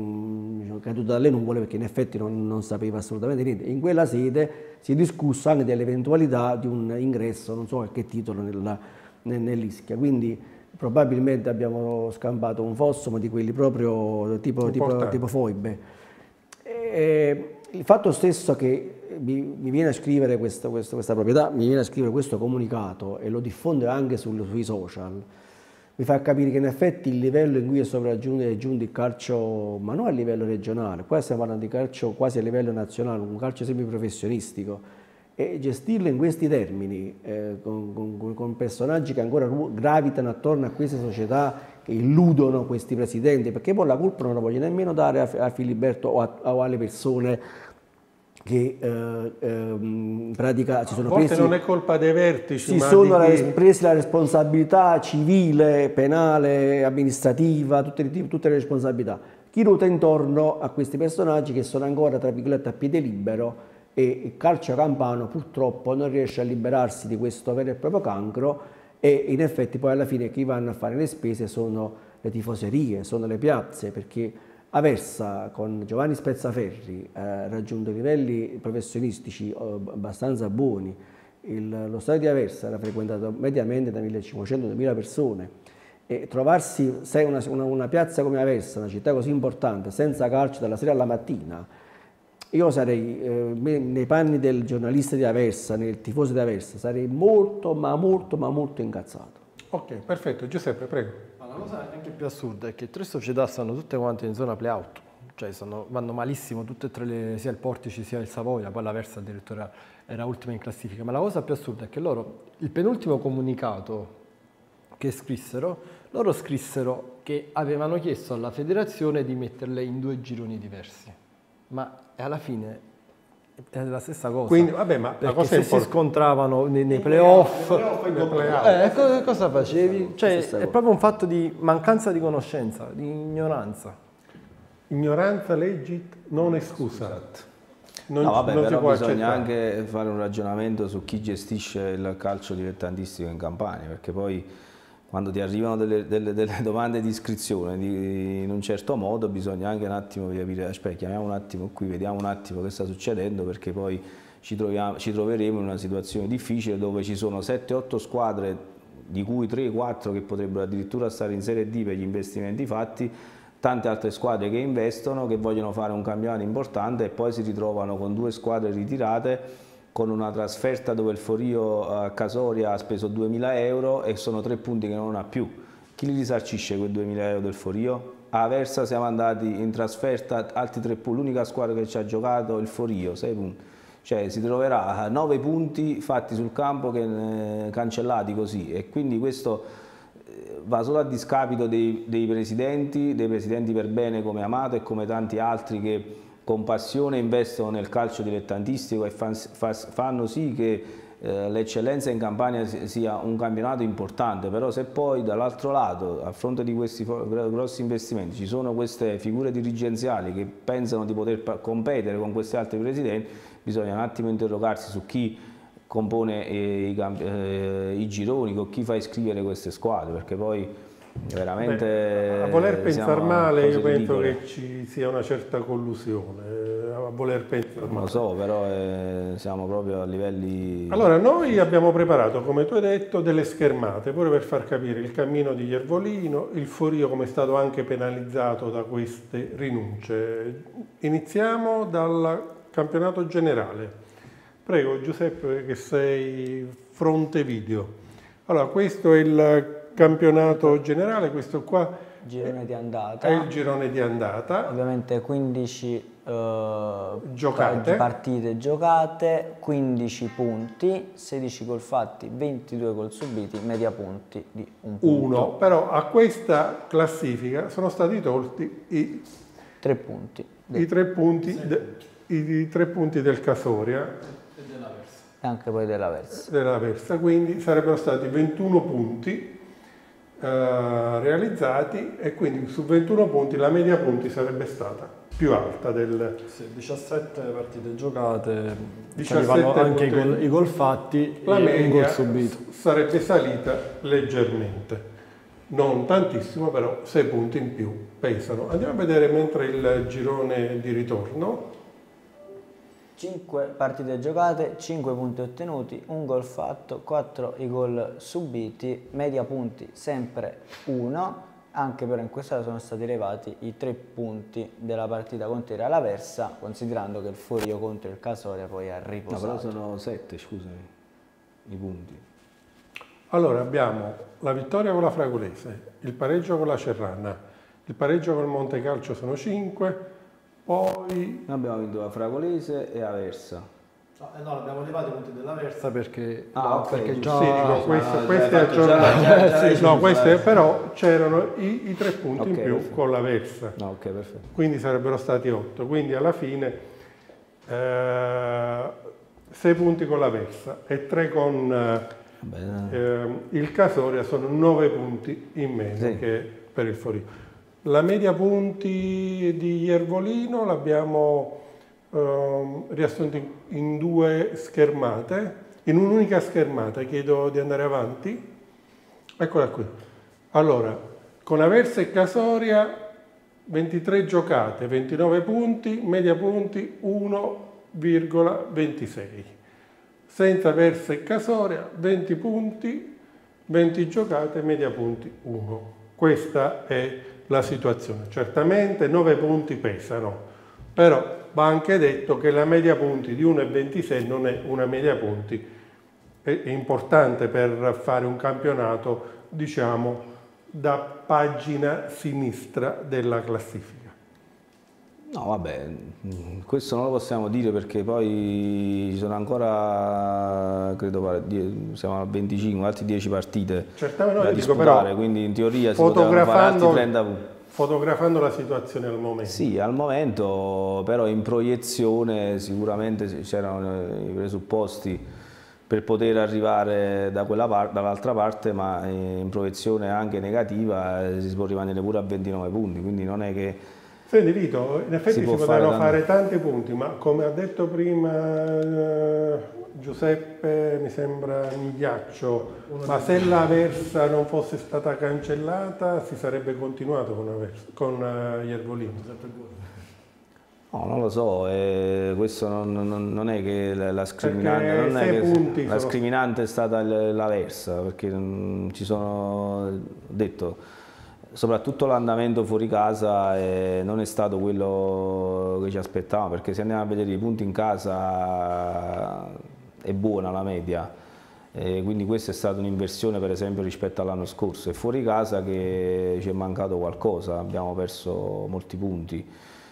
mh, caduto dalle nuvole perché in effetti non, non sapeva assolutamente niente. In quella sede si è discusso anche dell'eventualità di un ingresso, non so a che titolo, nella, nell'Ischia. Quindi probabilmente abbiamo scampato un fosso, ma di quelli proprio tipo, tipo, tipo foibe. E il fatto stesso che mi, mi viene a scrivere questa, questa, questa proprietà, mi viene a scrivere questo comunicato e lo diffonde anche sul, sui social, mi fa capire che in effetti il livello in cui è sopraggiunto è giunto il calcio, ma non a livello regionale, qua stiamo parlando di calcio quasi a livello nazionale, un calcio semiprofessionistico. E gestirlo in questi termini, eh, con, con, con personaggi che ancora gravitano attorno a queste società, che illudono questi presidenti, perché poi la colpa non la voglio nemmeno dare a, a Filiberto o, a, o alle persone che eh, eh, in pratica si sono Forse presi... non è colpa dei vertici, si ma sono di chi... presi la responsabilità civile, penale, amministrativa, tutte, tutte le responsabilità. Chi ruota intorno a questi personaggi che sono ancora, tra virgolette, a piede libero, e il calcio campano purtroppo non riesce a liberarsi di questo vero e proprio cancro e in effetti poi alla fine chi vanno a fare le spese sono le tifoserie, sono le piazze, perché Aversa con Giovanni Spezzaferri ha raggiunto livelli professionistici abbastanza buoni. Il, lo stadio di Aversa era frequentato mediamente da millecinquecento duemila persone e trovarsi se una, una, una piazza come Aversa, una città così importante, senza calcio dalla sera alla mattina, io sarei eh, nei panni del giornalista di Aversa, nel tifoso di Aversa, sarei molto, ma molto, ma molto incazzato. Ok, perfetto. Giuseppe, prego. Ma la cosa anche più assurda è che tre società stanno tutte quante in zona play-out, cioè stanno, vanno malissimo tutte e tre, le, sia il Portici sia il Savoia, poi l'Aversa addirittura era ultima in classifica, ma la cosa più assurda è che loro, il penultimo comunicato che scrissero, loro scrissero che avevano chiesto alla federazione di metterle in due gironi diversi, ma alla fine è la stessa cosa. Quindi, vabbè, ma la cosa se si scontravano nei, nei playoff, eh, cosa, cosa facevi? Cioè, è proprio un fatto di mancanza di conoscenza, di ignoranza. Ignoranza legit non è scusa. Non, no, vabbè, non però si può bisogna accettare. anche fare un ragionamento su chi gestisce il calcio dilettantistico in Campania, perché poi quando ti arrivano delle, delle, delle domande di iscrizione di, in un certo modo bisogna anche un attimo capire, aspetta, chiamiamo un attimo qui, vediamo un attimo che sta succedendo, perché poi ci, troviamo, ci troveremo in una situazione difficile dove ci sono sette otto squadre, di cui tre quattro che potrebbero addirittura stare in Serie D per gli investimenti fatti, tante altre squadre che investono, che vogliono fare un campionato importante e poi si ritrovano con due squadre ritirate, con una trasferta dove il Forio a Casoria ha speso duemila euro e sono tre punti che non ha più. Chi li risarcisce quei duemila euro del Forio? A Aversa siamo andati in trasferta, altri tre punti, l'unica squadra che ci ha giocato è il Forio, sei punti. Cioè si troverà nove punti fatti sul campo che, eh, cancellati così, e quindi questo va solo a discapito dei, dei presidenti, dei presidenti per bene come Amato e come tanti altri che con passione investono nel calcio dilettantistico e fan, fa, fanno sì che eh, l'eccellenza in Campania sia un campionato importante, però se poi dall'altro lato, a fronte di questi grossi investimenti, ci sono queste figure dirigenziali che pensano di poter competere con questi altri presidenti, bisogna un attimo interrogarsi su chi compone eh, i, eh, i gironi, con chi fa iscrivere queste squadre, perché poi veramente Beh, a voler pensare male io penso ridicole. che ci sia una certa collusione, a voler pensare male. Lo so, però eh, siamo proprio a livelli... Allora, noi abbiamo preparato, come tu hai detto, delle schermate, pure per far capire il cammino di Iervolino, il Forio come è stato anche penalizzato da queste rinunce. Iniziamo dal campionato generale. Prego Giuseppe, che sei fronte video. Allora, questo è il campionato generale, questo qua girone di andata. È il girone di andata. Ovviamente quindici eh, giocate. partite giocate, quindici punti, sedici gol fatti, ventidue gol subiti, media punti di un punto. Uno, però a questa classifica sono stati tolti i tre punti. I tre punti, de, i, i tre punti del Casoria. E anche poi dell'Aversa. Dell'Aversa, quindi sarebbero stati ventuno punti eh, realizzati, e quindi su ventuno punti la media punti sarebbe stata più alta del... Sì, diciassette partite giocate, diciassette anche i punti. gol, i gol fatti la e media un gol subito. Sarebbe salita leggermente, non tantissimo, però sei punti in più pesano. Andiamo a vedere mentre il girone di ritorno. cinque partite giocate, cinque punti ottenuti, un gol fatto, quattro i gol subiti, media punti sempre uno, anche però in questa sono stati elevati i tre punti della partita contro il Aversa, considerando che il Forio contro il Casoria poi ha riposato. No, però sono sette, scusami, i punti. Allora abbiamo la vittoria con la Fragolese, il pareggio con la Cerranna, il pareggio con il Montecalcio sono cinque, poi... Noi abbiamo vinto la Fragolese e Aversa. No, eh no, abbiamo levato i punti dell'Aversa perché, ah, no, okay, perché già... Sì, dico, questo, ah, queste già, aggiornate. già, già, sì, già, no, già, queste, già. però c'erano i, i tre punti okay, in più perfetto. con l'Aversa. No, ok, perfetto. Quindi sarebbero stati otto. Quindi alla fine eh, sei punti con l'Aversa e tre con eh, eh, il Casoria, sono nove punti in meno sì. che per il Forio. La media punti di Iervolino l'abbiamo eh, riassunto in, in due schermate, in un'unica schermata. Chiedo di andare avanti. Eccola qui. Allora, con Aversa e Casoria ventitré giocate, ventinove punti, media punti uno virgola ventisei. Senza Aversa e Casoria venti punti, venti giocate, media punti uno. Questa è la situazione. Certamente nove punti pesano, però va anche detto che la media punti di uno virgola ventisei non è una media punti, è, è importante per fare un campionato, diciamo, da pagina sinistra della classifica. No, vabbè, questo non lo possiamo dire perché poi ci sono ancora, credo, siamo a venticinque, altri dieci partite Certamente, da no, disputare, però, quindi in teoria si potevano fare altri trenta punti. Fotografando la situazione al momento. Sì, al momento, però in proiezione sicuramente c'erano i presupposti per poter arrivare da quella par dall'altra parte, ma in proiezione anche negativa si può rimanere pure a ventinove punti, quindi non è che... Senti Vito, in effetti si, si potevano fare, fare tanti punti, ma come ha detto prima eh, Giuseppe, mi sembra Migliaccio, ma se l'Aversa non fosse stata cancellata si sarebbe continuato con, Aversa, con uh, Iervolino. No, non lo so, eh, questo non, non, non è che la, la scriminante, non è che la sono... scriminante è stata l'Aversa, perché non ci sono detto... Soprattutto l'andamento fuori casa eh, non è stato quello che ci aspettavamo, perché se andiamo a vedere i punti in casa è buona la media, eh, quindi questa è stata un'inversione per esempio rispetto all'anno scorso. È fuori casa che ci è mancato qualcosa, abbiamo perso molti punti,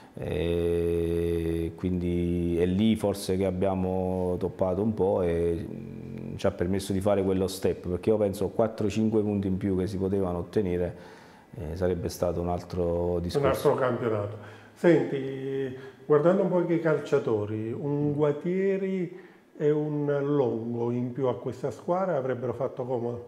eh, quindi è lì forse che abbiamo toppato un po' e ci ha permesso di fare quello step, perché io penso quattro cinque punti in più che si potevano ottenere. Eh, sarebbe stato un altro discorso. Un altro campionato. Senti, guardando un po' i calciatori, un Guatieri e un Longo in più a questa squadra avrebbero fatto comodo?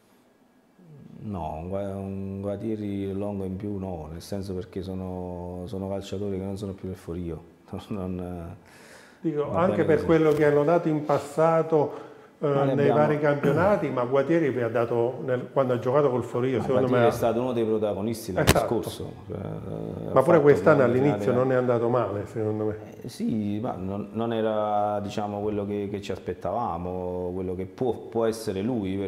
No, un Guatieri e Longo in più no, nel senso perché sono, sono calciatori che non sono più nel Forio. Non, Dico, anche per così. Quello che hanno dato in passato Eh, nei abbiamo... vari campionati, ma Guatieri vi ha dato nel, quando ha giocato col Forio, secondo Guatieri me è stato uno dei protagonisti l'anno esatto. scorso. Cioè, ma pure quest'anno all'inizio non è andato male, secondo me. Eh, sì, ma non, non era diciamo quello che, che ci aspettavamo, quello che può, può essere lui,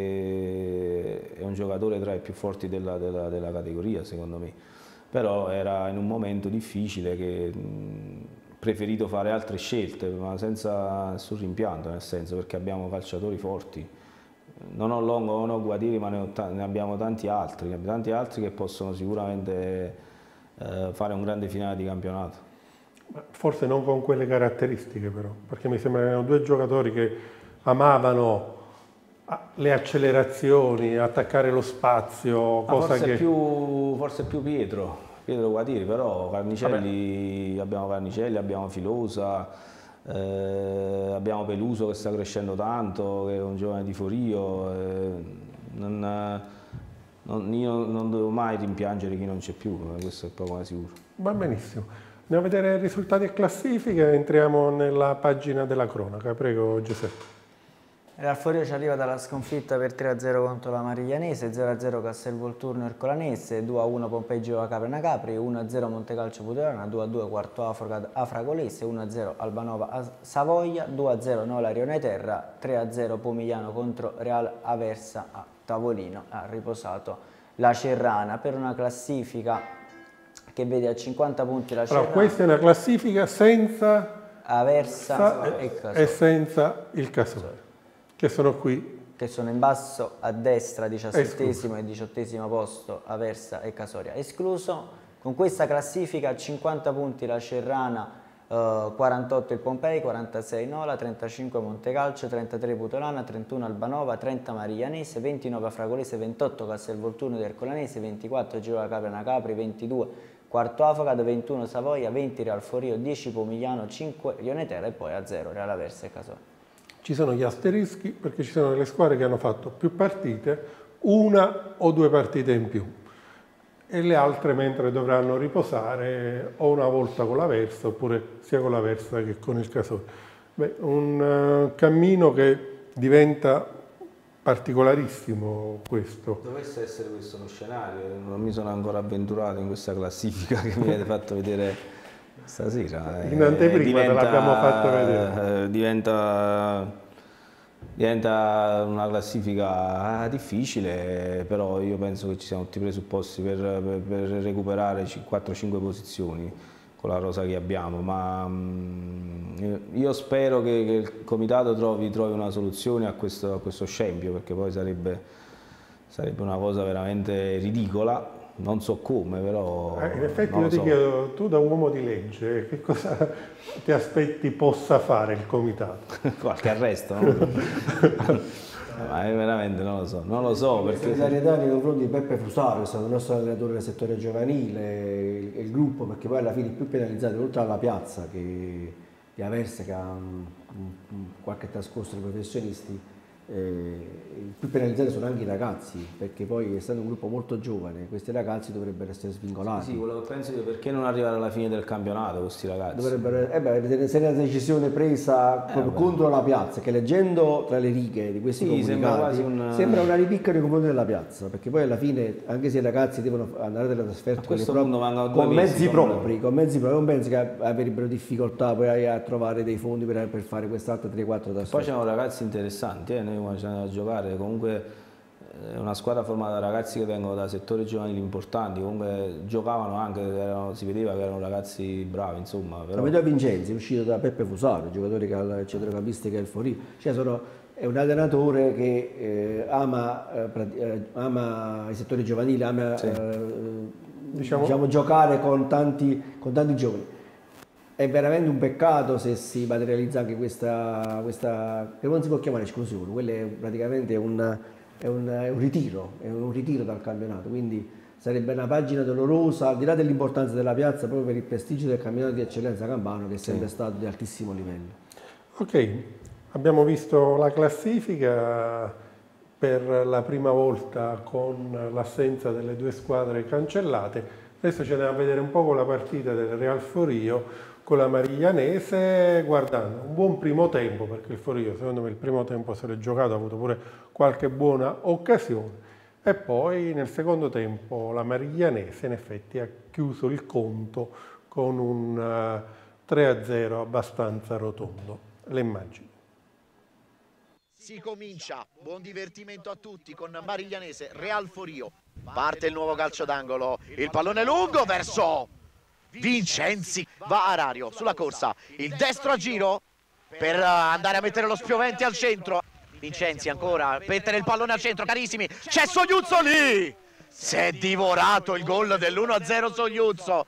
perché è un giocatore tra i più forti della, della, della categoria, secondo me. Però era in un momento difficile che mh, preferito fare altre scelte, ma senza nessun rimpianto, nel senso, perché abbiamo calciatori forti. Non ho Longo, non ho Guatieri, ma ne, ho ne abbiamo tanti altri, tanti altri che possono sicuramente eh, fare un grande finale di campionato. Forse non con quelle caratteristiche però, perché mi sembra che erano due giocatori che amavano le accelerazioni, attaccare lo spazio, cosa forse che... Più, forse più Pietro. Pietro Guatieri, però Carnicelli, Vabbè. abbiamo Carnicelli, abbiamo Filosa, eh, abbiamo Peluso che sta crescendo tanto, che è un giovane di Forio, eh, non, non, io non devo mai rimpiangere chi non c'è più, questo è poco ma sicuro. Va benissimo, andiamo a vedere i risultati e classifiche, entriamo nella pagina della cronaca, prego Giuseppe. Il Forio ci arriva dalla sconfitta per tre a zero contro la Mariglianese, zero a zero Castelvolturno Ercolanese, due a uno Pompei Gioia Caprena Capri, uno a zero Montecalcio Puterana, due a due Quarto Afragad Afragolese, uno a zero Albanova Savoia, due a zero Nola Rione Terra, tre a zero Pomigliano contro Real Aversa a Tavolino. Ha riposato la Cerrana per una classifica che vede a cinquanta punti la Cerrana. Allora, questa è una classifica senza Aversa e, e senza il Casone, che sono qui. Che sono in basso a destra, diciassettesimo e diciottesimo posto Aversa e Casoria. Escluso. Con questa classifica a cinquanta punti la Cerrana, eh, quarantotto il Pompei, quarantasei Nola, trentacinque Montecalcio, trentatré Puterana, trentuno Albanova, trenta Mariglianese, ventinove Afragolese, ventotto Castelvolturno di Ercolanese, ventiquattro Gioia Caprena Capri, ventidue Quarto Afragad, ventuno Savoia, venti Real Forio, dieci Pomigliano, cinque Rione Terra e poi a zero Real Aversa e Casoria. Ci sono gli asterischi perché ci sono delle squadre che hanno fatto più partite, una o due partite in più, e le altre mentre dovranno riposare o una volta con l'Aversa oppure sia con l'Aversa che con il Casone. Beh, un uh, cammino che diventa particolarissimo questo. Dovesse essere questo lo scenario, non mi sono ancora avventurato in questa classifica che mi avete fatto vedere stasera. In anteprima te l'abbiamo fatto vedere. Eh, diventa, diventa una classifica difficile, però io penso che ci siano tutti i presupposti per, per, per recuperare quattro cinque posizioni. con la rosa che abbiamo, ma mh, io spero che, che il comitato trovi, trovi una soluzione a questo, a questo scempio, perché poi sarebbe, sarebbe una cosa veramente ridicola. Non so come, però... Eh, in effetti io ti so. chiedo, tu da uomo di legge, che cosa ti aspetti possa fare il comitato? Qualche arresto, no? Ma veramente non lo so, non lo so perché... Solidarietà nei confronti di Peppe Fusaro, che è stato il nostro allenatore del settore giovanile, il, il gruppo, perché poi alla fine i più penalizzati, oltre alla piazza che, di Aversa, che ha un, un, qualche trascorso di professionisti, eh, i più penalizzati sono anche i ragazzi, perché poi è stato un gruppo molto giovane, questi ragazzi dovrebbero essere svincolati. Sì, quello che penso io, perché non arrivare alla fine del campionato questi ragazzi? Dovrebbero, eh beh, se è una decisione presa eh, contro la piazza, che leggendo tra le righe di questi sì, comunicati sembra, un... sembra una ripicca nei confronti della piazza, perché poi alla fine, anche se i ragazzi devono andare delle trasferte con, pro... con mezzi propri, con mezzi propri, non penso che avrebbero difficoltà poi a trovare dei fondi per, per fare quest'altra tre quattro trasferte. Poi c'erano ragazzi interessanti, eh? Noi quando ci andiamo a giocare, comunque è una squadra formata da ragazzi che vengono da settori giovanili importanti, comunque giocavano anche, erano, si vedeva che erano ragazzi bravi, insomma. Però... Vedo Vincenzi, è uscito da Peppe Fusaro, il giocatore che ha il centrocampistico e il Forì, cioè sono, è un allenatore che eh, ama, eh, ama i settori giovanili, ama sì. eh, diciamo... diciamo, giocare con tanti, con tanti giovani. È veramente un peccato se si materializza anche questa, questa che non si può chiamare esclusione, quello è praticamente un, è un, è un ritiro, è un ritiro dal campionato, quindi sarebbe una pagina dolorosa, al di là dell'importanza della piazza, proprio per il prestigio del campionato di eccellenza campano, che è sempre sì. stato di altissimo livello. Ok, abbiamo visto la classifica per la prima volta con l'assenza delle due squadre cancellate, adesso ci andiamo a vedere un po' la partita del Real Forio con la Mariglianese, guardando un buon primo tempo, perché il Forio secondo me il primo tempo se l'è giocato, ha avuto pure qualche buona occasione, e poi nel secondo tempo la Mariglianese in effetti ha chiuso il conto con un uh, tre a zero abbastanza rotondo. Le immagini. Si comincia, buon divertimento a tutti con Mariglianese, Real Forio. Parte il nuovo calcio d'angolo, il pallone lungo verso Vincenzi, va Arario sulla corsa, il destro a giro per andare a mettere lo spiovente al centro. Vincenzi ancora, mettere il pallone al centro, carissimi, c'è Sogliuzzo lì! Si è divorato il gol dell'uno a zero Sogliuzzo.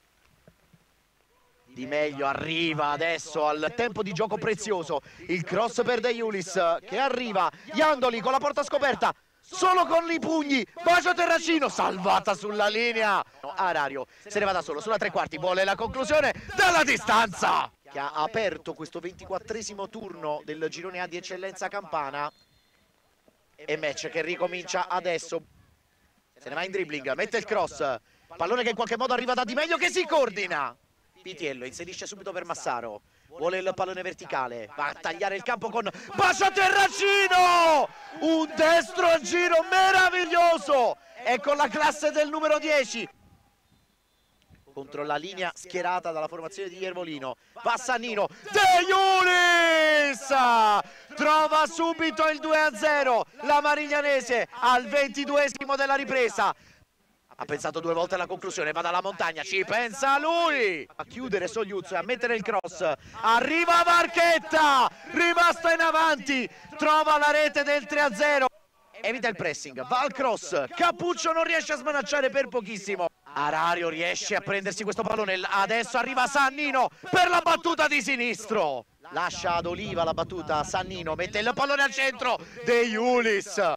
Di Meglio arriva adesso al tempo di gioco prezioso, il cross per De Iulis che arriva, Iandoli con la porta scoperta, solo con i pugni, bacio Terracino, salvata sulla linea. Arario se ne va da solo, sulla tre quarti, vuole la conclusione dalla distanza. Che ha aperto questo ventiquattresimo turno del girone A di eccellenza campana. E match che ricomincia adesso. Se ne va in dribbling, mette il cross, pallone che in qualche modo arriva da Di Meglio che si coordina. Pitiello inserisce subito per Massaro, vuole il pallone verticale, va a tagliare il campo con bacio Terracino, un destro a giro meraviglioso, e con la classe del numero dieci contro la linea schierata dalla formazione di Iervolino, va Sannino, De Iulis trova subito il due a zero, la Mariglianese al ventiduesimo della ripresa. Ha pensato due volte alla conclusione, va dalla montagna, ci pensa lui! A chiudere Sogliuzzo e a mettere il cross. Arriva Marchetta, rimasta in avanti, trova la rete del tre a zero. Evita il pressing, va al cross, Cappuccio non riesce a smanacciare per pochissimo. Arario riesce a prendersi questo pallone, adesso arriva Sannino per la battuta di sinistro. Lascia ad Oliva la battuta, Sannino mette il pallone al centro, De Iulis.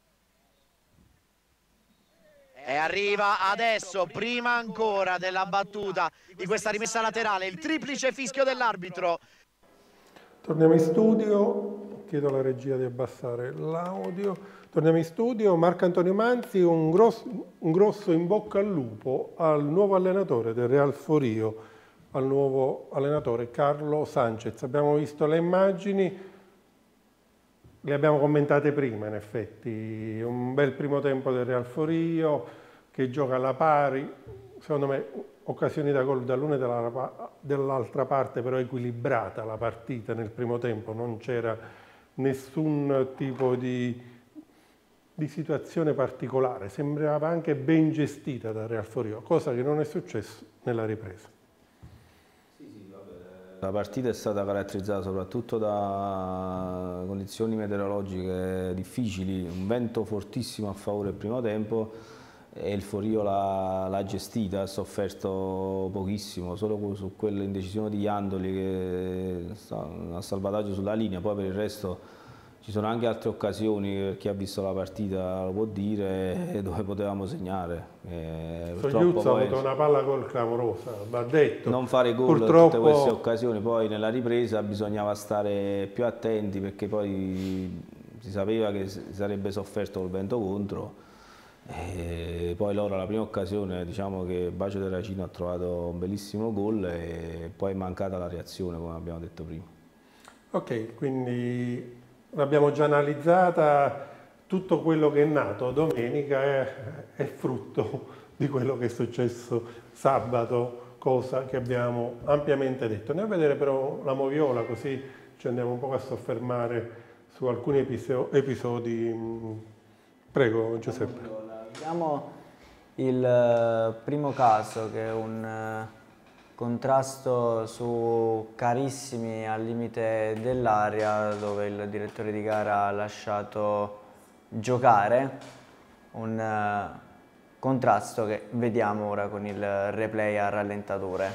E arriva adesso, prima ancora della battuta di questa rimessa laterale, il triplice fischio dell'arbitro. Torniamo in studio, chiedo alla regia di abbassare l'audio. Torniamo in studio, Marco Antonio Manzi, un grosso, un grosso in bocca al lupo al nuovo allenatore del Real Forio, al nuovo allenatore Carlo Sanchez. Abbiamo visto le immagini, le abbiamo commentate prima in effetti, un bel primo tempo del Real Forio che gioca alla pari, secondo me occasioni da gol dall'una e dall'altra parte, però equilibrata la partita nel primo tempo, non c'era nessun tipo di, di situazione particolare, sembrava anche ben gestita da Real Forio, cosa che non è successo nella ripresa. La partita è stata caratterizzata soprattutto da condizioni meteorologiche difficili, un vento fortissimo a favore del primo tempo e il Forio l'ha gestita, ha sofferto pochissimo, solo su quell'indecisione di Iandoli che ha salvataggio sulla linea, poi per il resto ci sono anche altre occasioni, chi ha visto la partita lo può dire, dove potevamo segnare. Sogliuzzo ha avuto una palla gol clamorosa, va detto. Non fare gol Purtroppo... in tutte queste occasioni, poi nella ripresa bisognava stare più attenti perché poi si sapeva che sarebbe sofferto col vento contro. E poi loro alla prima occasione, diciamo che Bacio Terracino ha trovato un bellissimo gol e poi è mancata la reazione, come abbiamo detto prima. Ok, quindi l'abbiamo già analizzata, tutto quello che è nato domenica è, è frutto di quello che è successo sabato, cosa che abbiamo ampiamente detto. Andiamo a vedere però la moviola, così ci andiamo un po' a soffermare su alcuni episodi. Prego Giuseppe. Vediamo il primo caso, che è un contrasto su Carissimi al limite dell'area, dove il direttore di gara ha lasciato giocare, un contrasto che vediamo ora con il replay a rallentatore.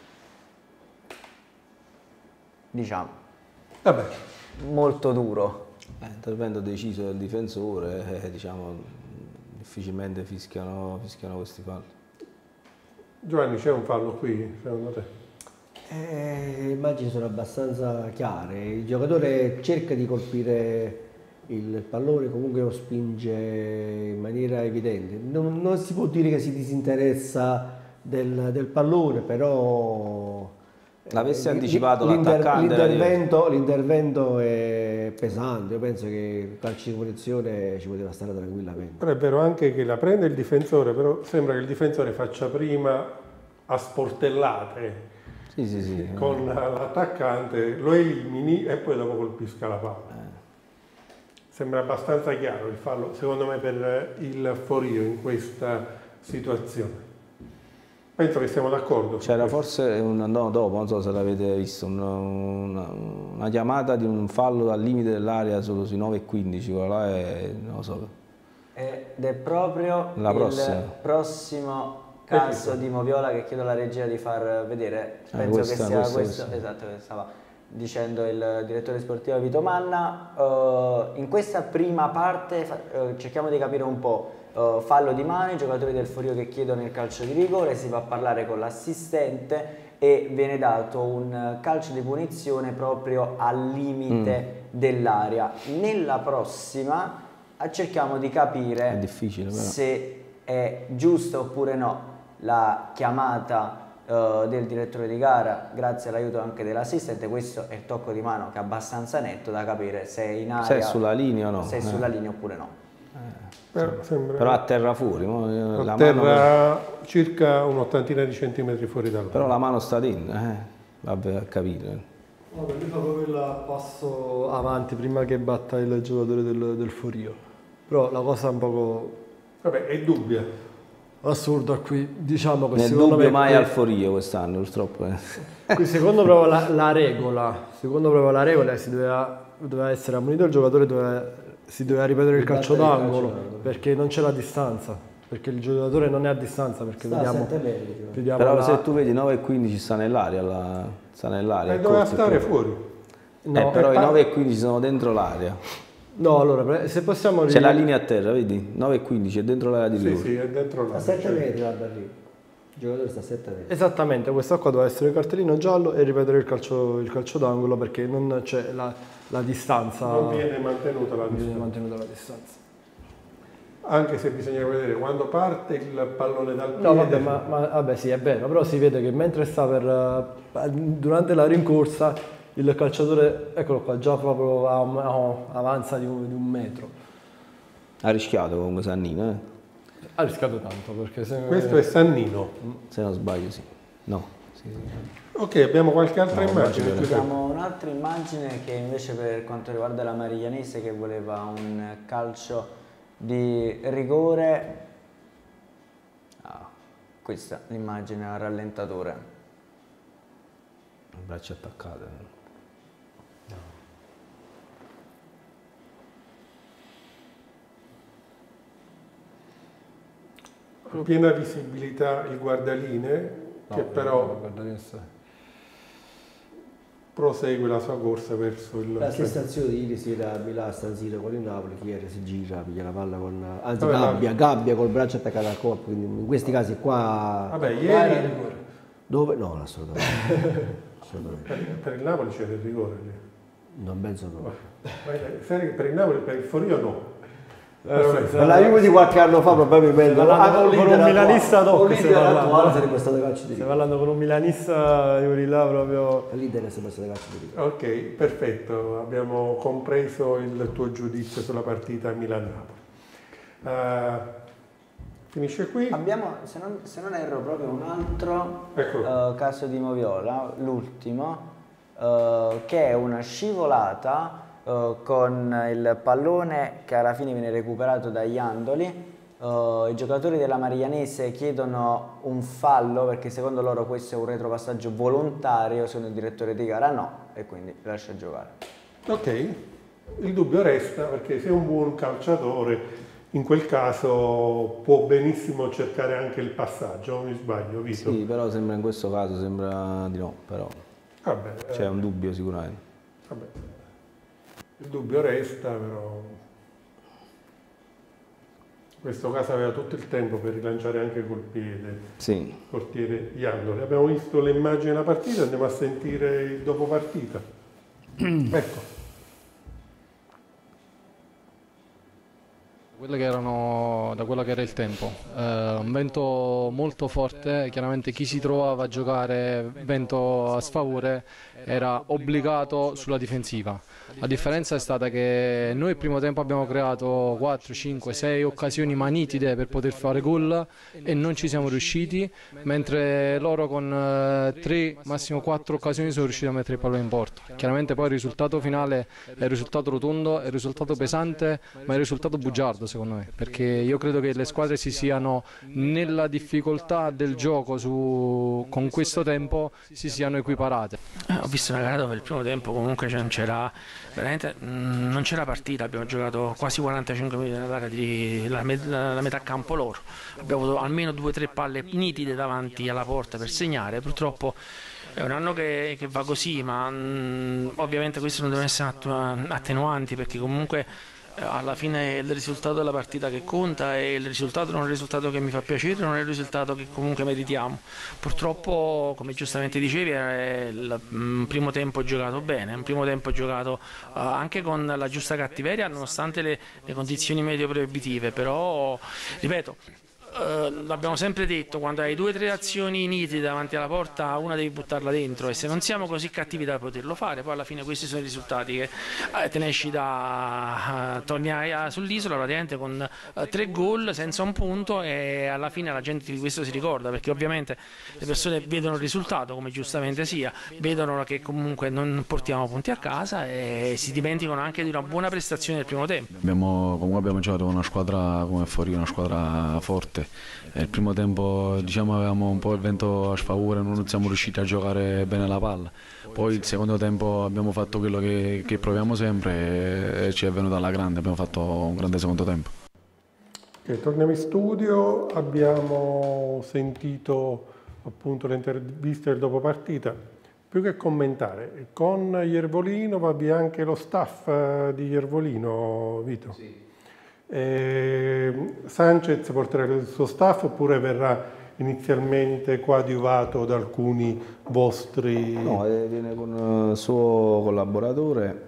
Diciamo, Vabbè. molto duro. Eh, intervento deciso del difensore, eh, diciamo difficilmente fischiano, fischiano questi falli. Giovanni, c'è un fallo qui secondo te? Eh, le immagini sono abbastanza chiare, il giocatore cerca di colpire il pallone, comunque lo spinge in maniera evidente, non, non si può dire che si disinteressa del, del pallone, però l'avesse anticipato l'attaccante, l'intervento è pesante. Io penso che il calcio di punizione ci poteva stare tranquillamente. Però è vero anche che la prende il difensore, però sembra che il difensore faccia prima a sportellate sì, sì, sì. con l'attaccante, lo elimini e poi dopo colpisca la palla. Sembra abbastanza chiaro il fallo, secondo me, per il Forio in questa situazione. Penso che siamo d'accordo. C'era forse, un, no, dopo, non so se l'avete visto, una, una, una chiamata di un fallo al limite dell'area solo sui nove e quindici, quella là è, non lo so. Ed è proprio La il prossima. prossimo caso di Moviola che chiedo alla regia di far vedere. Penso eh, questa, che sia questa, questo, questa. esatto, che stava dicendo il direttore sportivo Vito Manna. Uh, in questa prima parte uh, cerchiamo di capire un po'. Uh, fallo di mano, i giocatori del Forio che chiedono il calcio di rigore, si va a parlare con l'assistente e viene dato un calcio di punizione proprio al limite mm. dell'area. Nella prossima cerchiamo di capire è difficile, però. se è giusta oppure no la chiamata uh, del direttore di gara, grazie all'aiuto anche dell'assistente. Questo è il tocco di mano che è abbastanza netto da capire se è in area, se è sulla linea o no. se è eh. sulla linea oppure no. Eh. Però, sembra... però a terra fuori, no? a la terra mano... circa un'ottantina di centimetri fuori dalla. Però la mano sta dentro, eh? Vabbè, a capire. Vabbè, lui fa proprio il passo avanti prima che batta il giocatore del, del Forio. Però la cosa è un poco... Vabbè, è dubbia. Assurda qui, diciamo che Nel secondo dubbio me... mai qui... al Forio quest'anno, purtroppo. Eh. Qui secondo proprio la, la regola, secondo proprio la regola si doveva, doveva essere ammonito il giocatore, doveva... si doveva ripetere il calcio d'angolo perché non c'è la distanza, perché il giocatore non è a distanza, perché sta vediamo, vediamo però la... se tu vedi nove e quindici sta nell'aria, la... sta nell'aria. E doveva stare fuori. No, eh, però i nove e quindici sono dentro l'area. No, allora, se possiamo... C'è la linea a terra, vedi? nove e quindici è dentro l'area di rigore. Sì, sì, è dentro l'area. A sette metri guarda lì. Il giocatore sta a sette metri. Esattamente, questa qua doveva essere il cartellino giallo e ripetere il calcio, il calcio d'angolo, perché non c'è la, la distanza. Non viene mantenuta la distanza. Viene mantenuta la distanza. Anche se bisogna vedere quando parte il pallone dal piede. No, vabbè, ma, ma vabbè, sì, è vero, però si vede che mentre sta per durante la rincorsa il calciatore, eccolo qua, già proprio avanza di un, di un metro. Ha rischiato comunque Sannino, eh? Ha rischiato tanto, perché se... Questo è Sannino. Se non sbaglio, sì. No. Sì, sì. Ok, abbiamo qualche altra no, immagine? Abbiamo un'altra immagine che invece per quanto riguarda la Mariglianese, che voleva un calcio di rigore. Ah, questa l'immagine a rallentatore. braccia attaccate. Piena visibilità il guardaline, no, che però prosegue la sua corsa verso il... La stessa azione di ieri sera a Milano, San Siro con il Napoli, chi era, si gira, piglia la palla con... Anzi, Vabbè, gabbia, gabbia col braccio attaccato al corpo, quindi in questi casi qua... Vabbè, ieri... Dove? No, assolutamente. assolutamente. Per, per il Napoli c'era il rigore lì. Non penso proprio. Per il Napoli, per il Forio no. Per la Juve di qualche anno fa probabilmente parlando con un milanista dopo attuale sarebbe stato calcio di rigore. Stai parlando con un milanista io là proprio l'Inter sarebbe stato calcio di rigore. Ok, perfetto, abbiamo compreso il tuo giudizio sulla partita Milan-Napoli. Uh, finisce qui? Abbiamo, se non, se non erro, proprio un altro ecco. uh, caso di Moviola, l'ultimo, uh, che è una scivolata Uh, con il pallone che alla fine viene recuperato da Iandoli. Uh, I giocatori della Marianese chiedono un fallo perché secondo loro questo è un retropassaggio volontario, secondo il direttore di gara no, e quindi lascia giocare. Ok, il dubbio resta perché se è un buon calciatore in quel caso può benissimo cercare anche il passaggio, non mi sbaglio, Vito? Sì, però sembra in questo caso sembra di no, però c'è un dubbio sicuramente. Vabbè. Il dubbio resta, però in questo caso aveva tutto il tempo per rilanciare anche col piede sì. il portiere Iandoli. Abbiamo visto le immagini della partita, andiamo a sentire il dopo partita. Ecco. Quelle che erano, da quello che era il tempo, eh, un vento molto forte, chiaramente chi si trovava a giocare vento a sfavore era obbligato sulla difensiva. La differenza è stata che noi il primo tempo abbiamo creato quattro, cinque, sei occasioni ma nitide per poter fare gol e non ci siamo riusciti, mentre loro con tre, massimo quattro occasioni sono riusciti a mettere il pallone in porto. Chiaramente poi il risultato finale è il risultato rotondo, è il risultato pesante, ma è il risultato bugiardo secondo me, perché io credo che le squadre si siano nella difficoltà del gioco su, con questo tempo si siano equiparate. Eh, ho visto una gara dove il primo tempo comunque non c'era veramente mh, non c'era partita, abbiamo giocato quasi quarantacinque minuti nell'area di la, met la metà campo loro, abbiamo avuto almeno due o tre palle nitide davanti alla porta per segnare. Purtroppo è un anno che, che va così, ma mh, ovviamente questi non devono essere attenuanti, perché comunque alla fine è il risultato della partita che conta e il risultato non è il risultato che mi fa piacere, non è il risultato che comunque meritiamo. Purtroppo, come giustamente dicevi, è il primo tempo giocato bene, un primo tempo giocato uh, anche con la giusta cattiveria nonostante le, le condizioni medio proibitive, però ripeto, Uh, l'abbiamo sempre detto, quando hai due o tre azioni nitide davanti alla porta una devi buttarla dentro, e se non siamo così cattivi da poterlo fare, poi alla fine questi sono i risultati che uh, te ne esci da uh, torni sull'isola praticamente con uh, tre gol senza un punto, e alla fine la gente di questo si ricorda, perché ovviamente le persone vedono il risultato, come giustamente sia, vedono che comunque non portiamo punti a casa e si dimenticano anche di una buona prestazione del primo tempo. Abbiamo, comunque abbiamo giocato con una squadra come Forio, una squadra forte. Nel primo tempo diciamo avevamo un po' il vento a sfavore, non siamo riusciti a giocare bene la palla. Poi il secondo tempo abbiamo fatto quello che, che proviamo sempre e ci è venuta alla grande, abbiamo fatto un grande secondo tempo. Okay, torniamo in studio, abbiamo sentito appunto le interviste del dopo partita. Più che commentare, con Iervolino va via anche lo staff di Iervolino, Vito? Sì. Eh, Sanchez porterà il suo staff oppure verrà inizialmente coadiuvato da alcuni vostri... No, viene con il suo collaboratore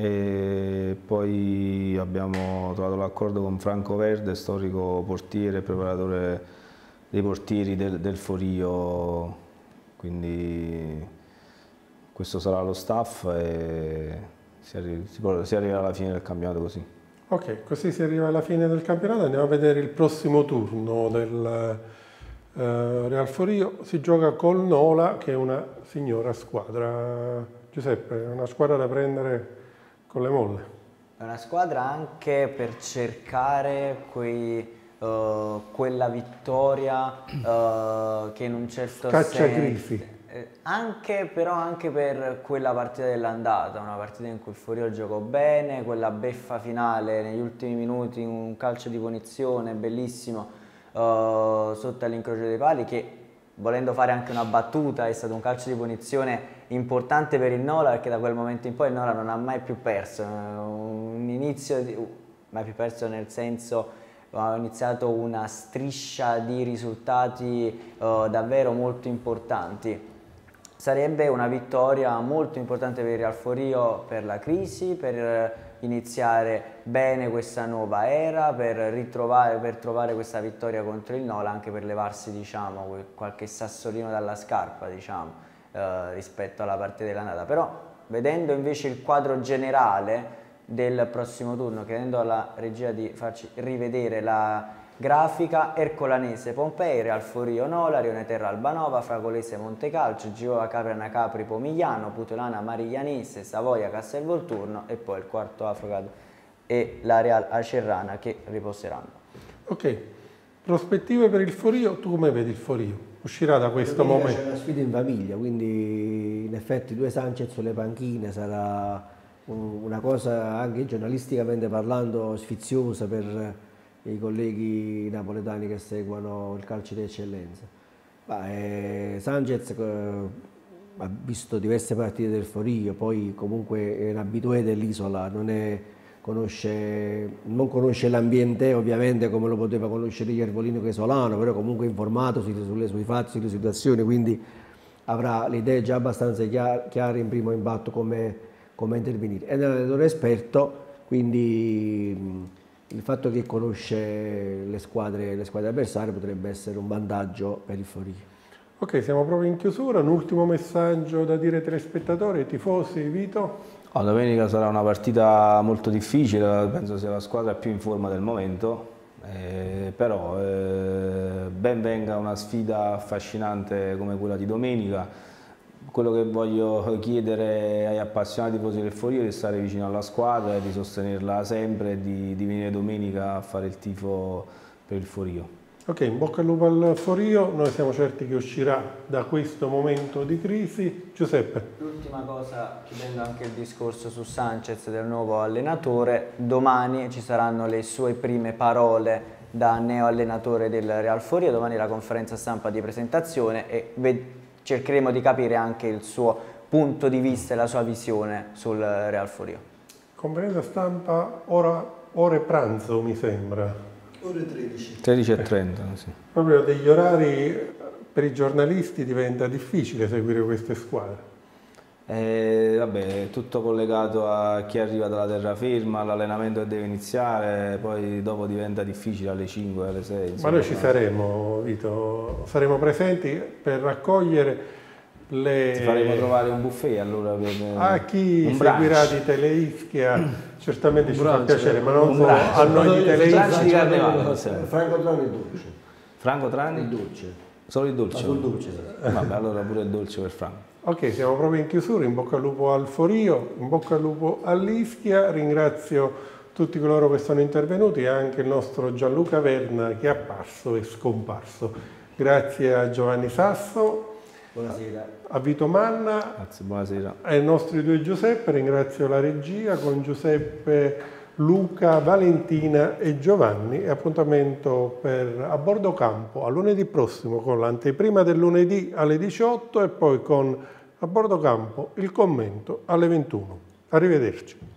e poi abbiamo trovato l'accordo con Franco Verde, storico portiere e preparatore dei portieri del, del Forio, quindi questo sarà lo staff e si, arri si, si arriva alla fine del campionato così. Ok, così si arriva alla fine del campionato, andiamo a vedere il prossimo turno del uh, Real Forio. Si gioca col Nola, che è una signora squadra. Giuseppe, è una squadra da prendere con le molle. È una squadra anche per cercare quei, uh, quella vittoria uh, che in un certo Caccia senso... grisi. Eh, anche, però anche per quella partita dell'andata, una partita in cui il Forio giocò bene, quella beffa finale negli ultimi minuti, un calcio di punizione bellissimo uh, sotto all'incrocio dei pali, che volendo fare anche una battuta è stato un calcio di punizione importante per il Nola, perché da quel momento in poi il Nola non ha mai più perso, un inizio, di, mai più perso nel senso ha iniziato una striscia di risultati uh, davvero molto importanti. Sarebbe una vittoria molto importante per il Real Forio, per la crisi, per iniziare bene questa nuova era, per ritrovare, per trovare questa vittoria contro il Nola, anche per levarsi, diciamo, qualche sassolino dalla scarpa, diciamo, eh, rispetto alla partita dell'andata. Però vedendo invece il quadro generale del prossimo turno, chiedendo alla regia di farci rivedere la grafica: Ercolanese Pompei, Real Forio Nola, Rioneterra Albanova, Fragolese Montecalcio, Givova Capriana Capri Pomigliano, Putolana Mariglianese, Savoia Castelvolturno e poi il quarto Afrocad e la Real Acerrana che riposeranno. Ok, prospettive per il Forio, tu come vedi il Forio? Uscirà da questo momento? C'è una sfida in famiglia, quindi in effetti due Sanchez sulle panchine sarà una cosa anche giornalisticamente parlando sfiziosa per i colleghi napoletani che seguono il calcio di eccellenza. Ma, eh, Sanchez eh, ha visto diverse partite del Forio, poi comunque è un abitué dell'isola, non, è, conosce, non conosce l'ambiente ovviamente come lo poteva conoscere Iervolino Casolano, però comunque è informato sui, sulle, sui fatti, sulle situazioni, quindi avrà le idee già abbastanza chiare in primo impatto come, come intervenire. È un allenatore esperto, quindi il fatto che conosce le squadre, le squadre avversarie potrebbe essere un vantaggio per il Forio. Ok, siamo proprio in chiusura. Un ultimo messaggio da dire ai telespettatori, ai tifosi, Vito? Oh, domenica sarà una partita molto difficile, penso sia la squadra più in forma del momento, eh, però eh, ben venga una sfida affascinante come quella di domenica. Quello che voglio chiedere agli appassionati tifosi del Forio è di stare vicino alla squadra, di sostenerla sempre e di, di venire domenica a fare il tifo per il Forio. Ok, in bocca al lupo al Forio, noi siamo certi che uscirà da questo momento di crisi. Giuseppe. L'ultima cosa, chiudendo anche il discorso su Sanchez, del nuovo allenatore, domani ci saranno le sue prime parole da neo allenatore del Real Forio, domani la conferenza stampa di presentazione e cercheremo di capire anche il suo punto di vista e la sua visione sul Real Forio. Conferenza stampa, ora, ore pranzo mi sembra. Ore tredici. tredici e trenta, sì. Proprio degli orari per i giornalisti diventa difficile seguire queste squadre. Eh, vabbè, è tutto collegato a chi arriva dalla terraferma, all'allenamento che deve iniziare, poi dopo diventa difficile alle cinque, alle sei. Ma noi ci saremo, Vito, saremo presenti per raccogliere le... Ti faremo trovare un buffet allora per... A chi seguirà di Teleischia certamente ci fa piacere, ma non solo a noi di Teleischia. di carnevale. Franco Trani il dolce. Franco Trani? Il dolce. Solo il dolce? Solo il dolce. Vabbè, allora pure il dolce per Franco. Ok, siamo proprio in chiusura, in bocca al lupo al Forio, in bocca al lupo all'Ischia, ringrazio tutti coloro che sono intervenuti e anche il nostro Gianluca Verna che è apparso e scomparso. Grazie a Giovanni Sasso, buonasera. A Vito Manna, grazie, buonasera. Ai nostri due Giuseppe, ringrazio la regia con Giuseppe, Luca, Valentina e Giovanni e appuntamento per A Bordo Campo a lunedì prossimo con l'anteprima del lunedì alle diciotto e poi con A Bordo Campo il commento alle ventuno. Arrivederci.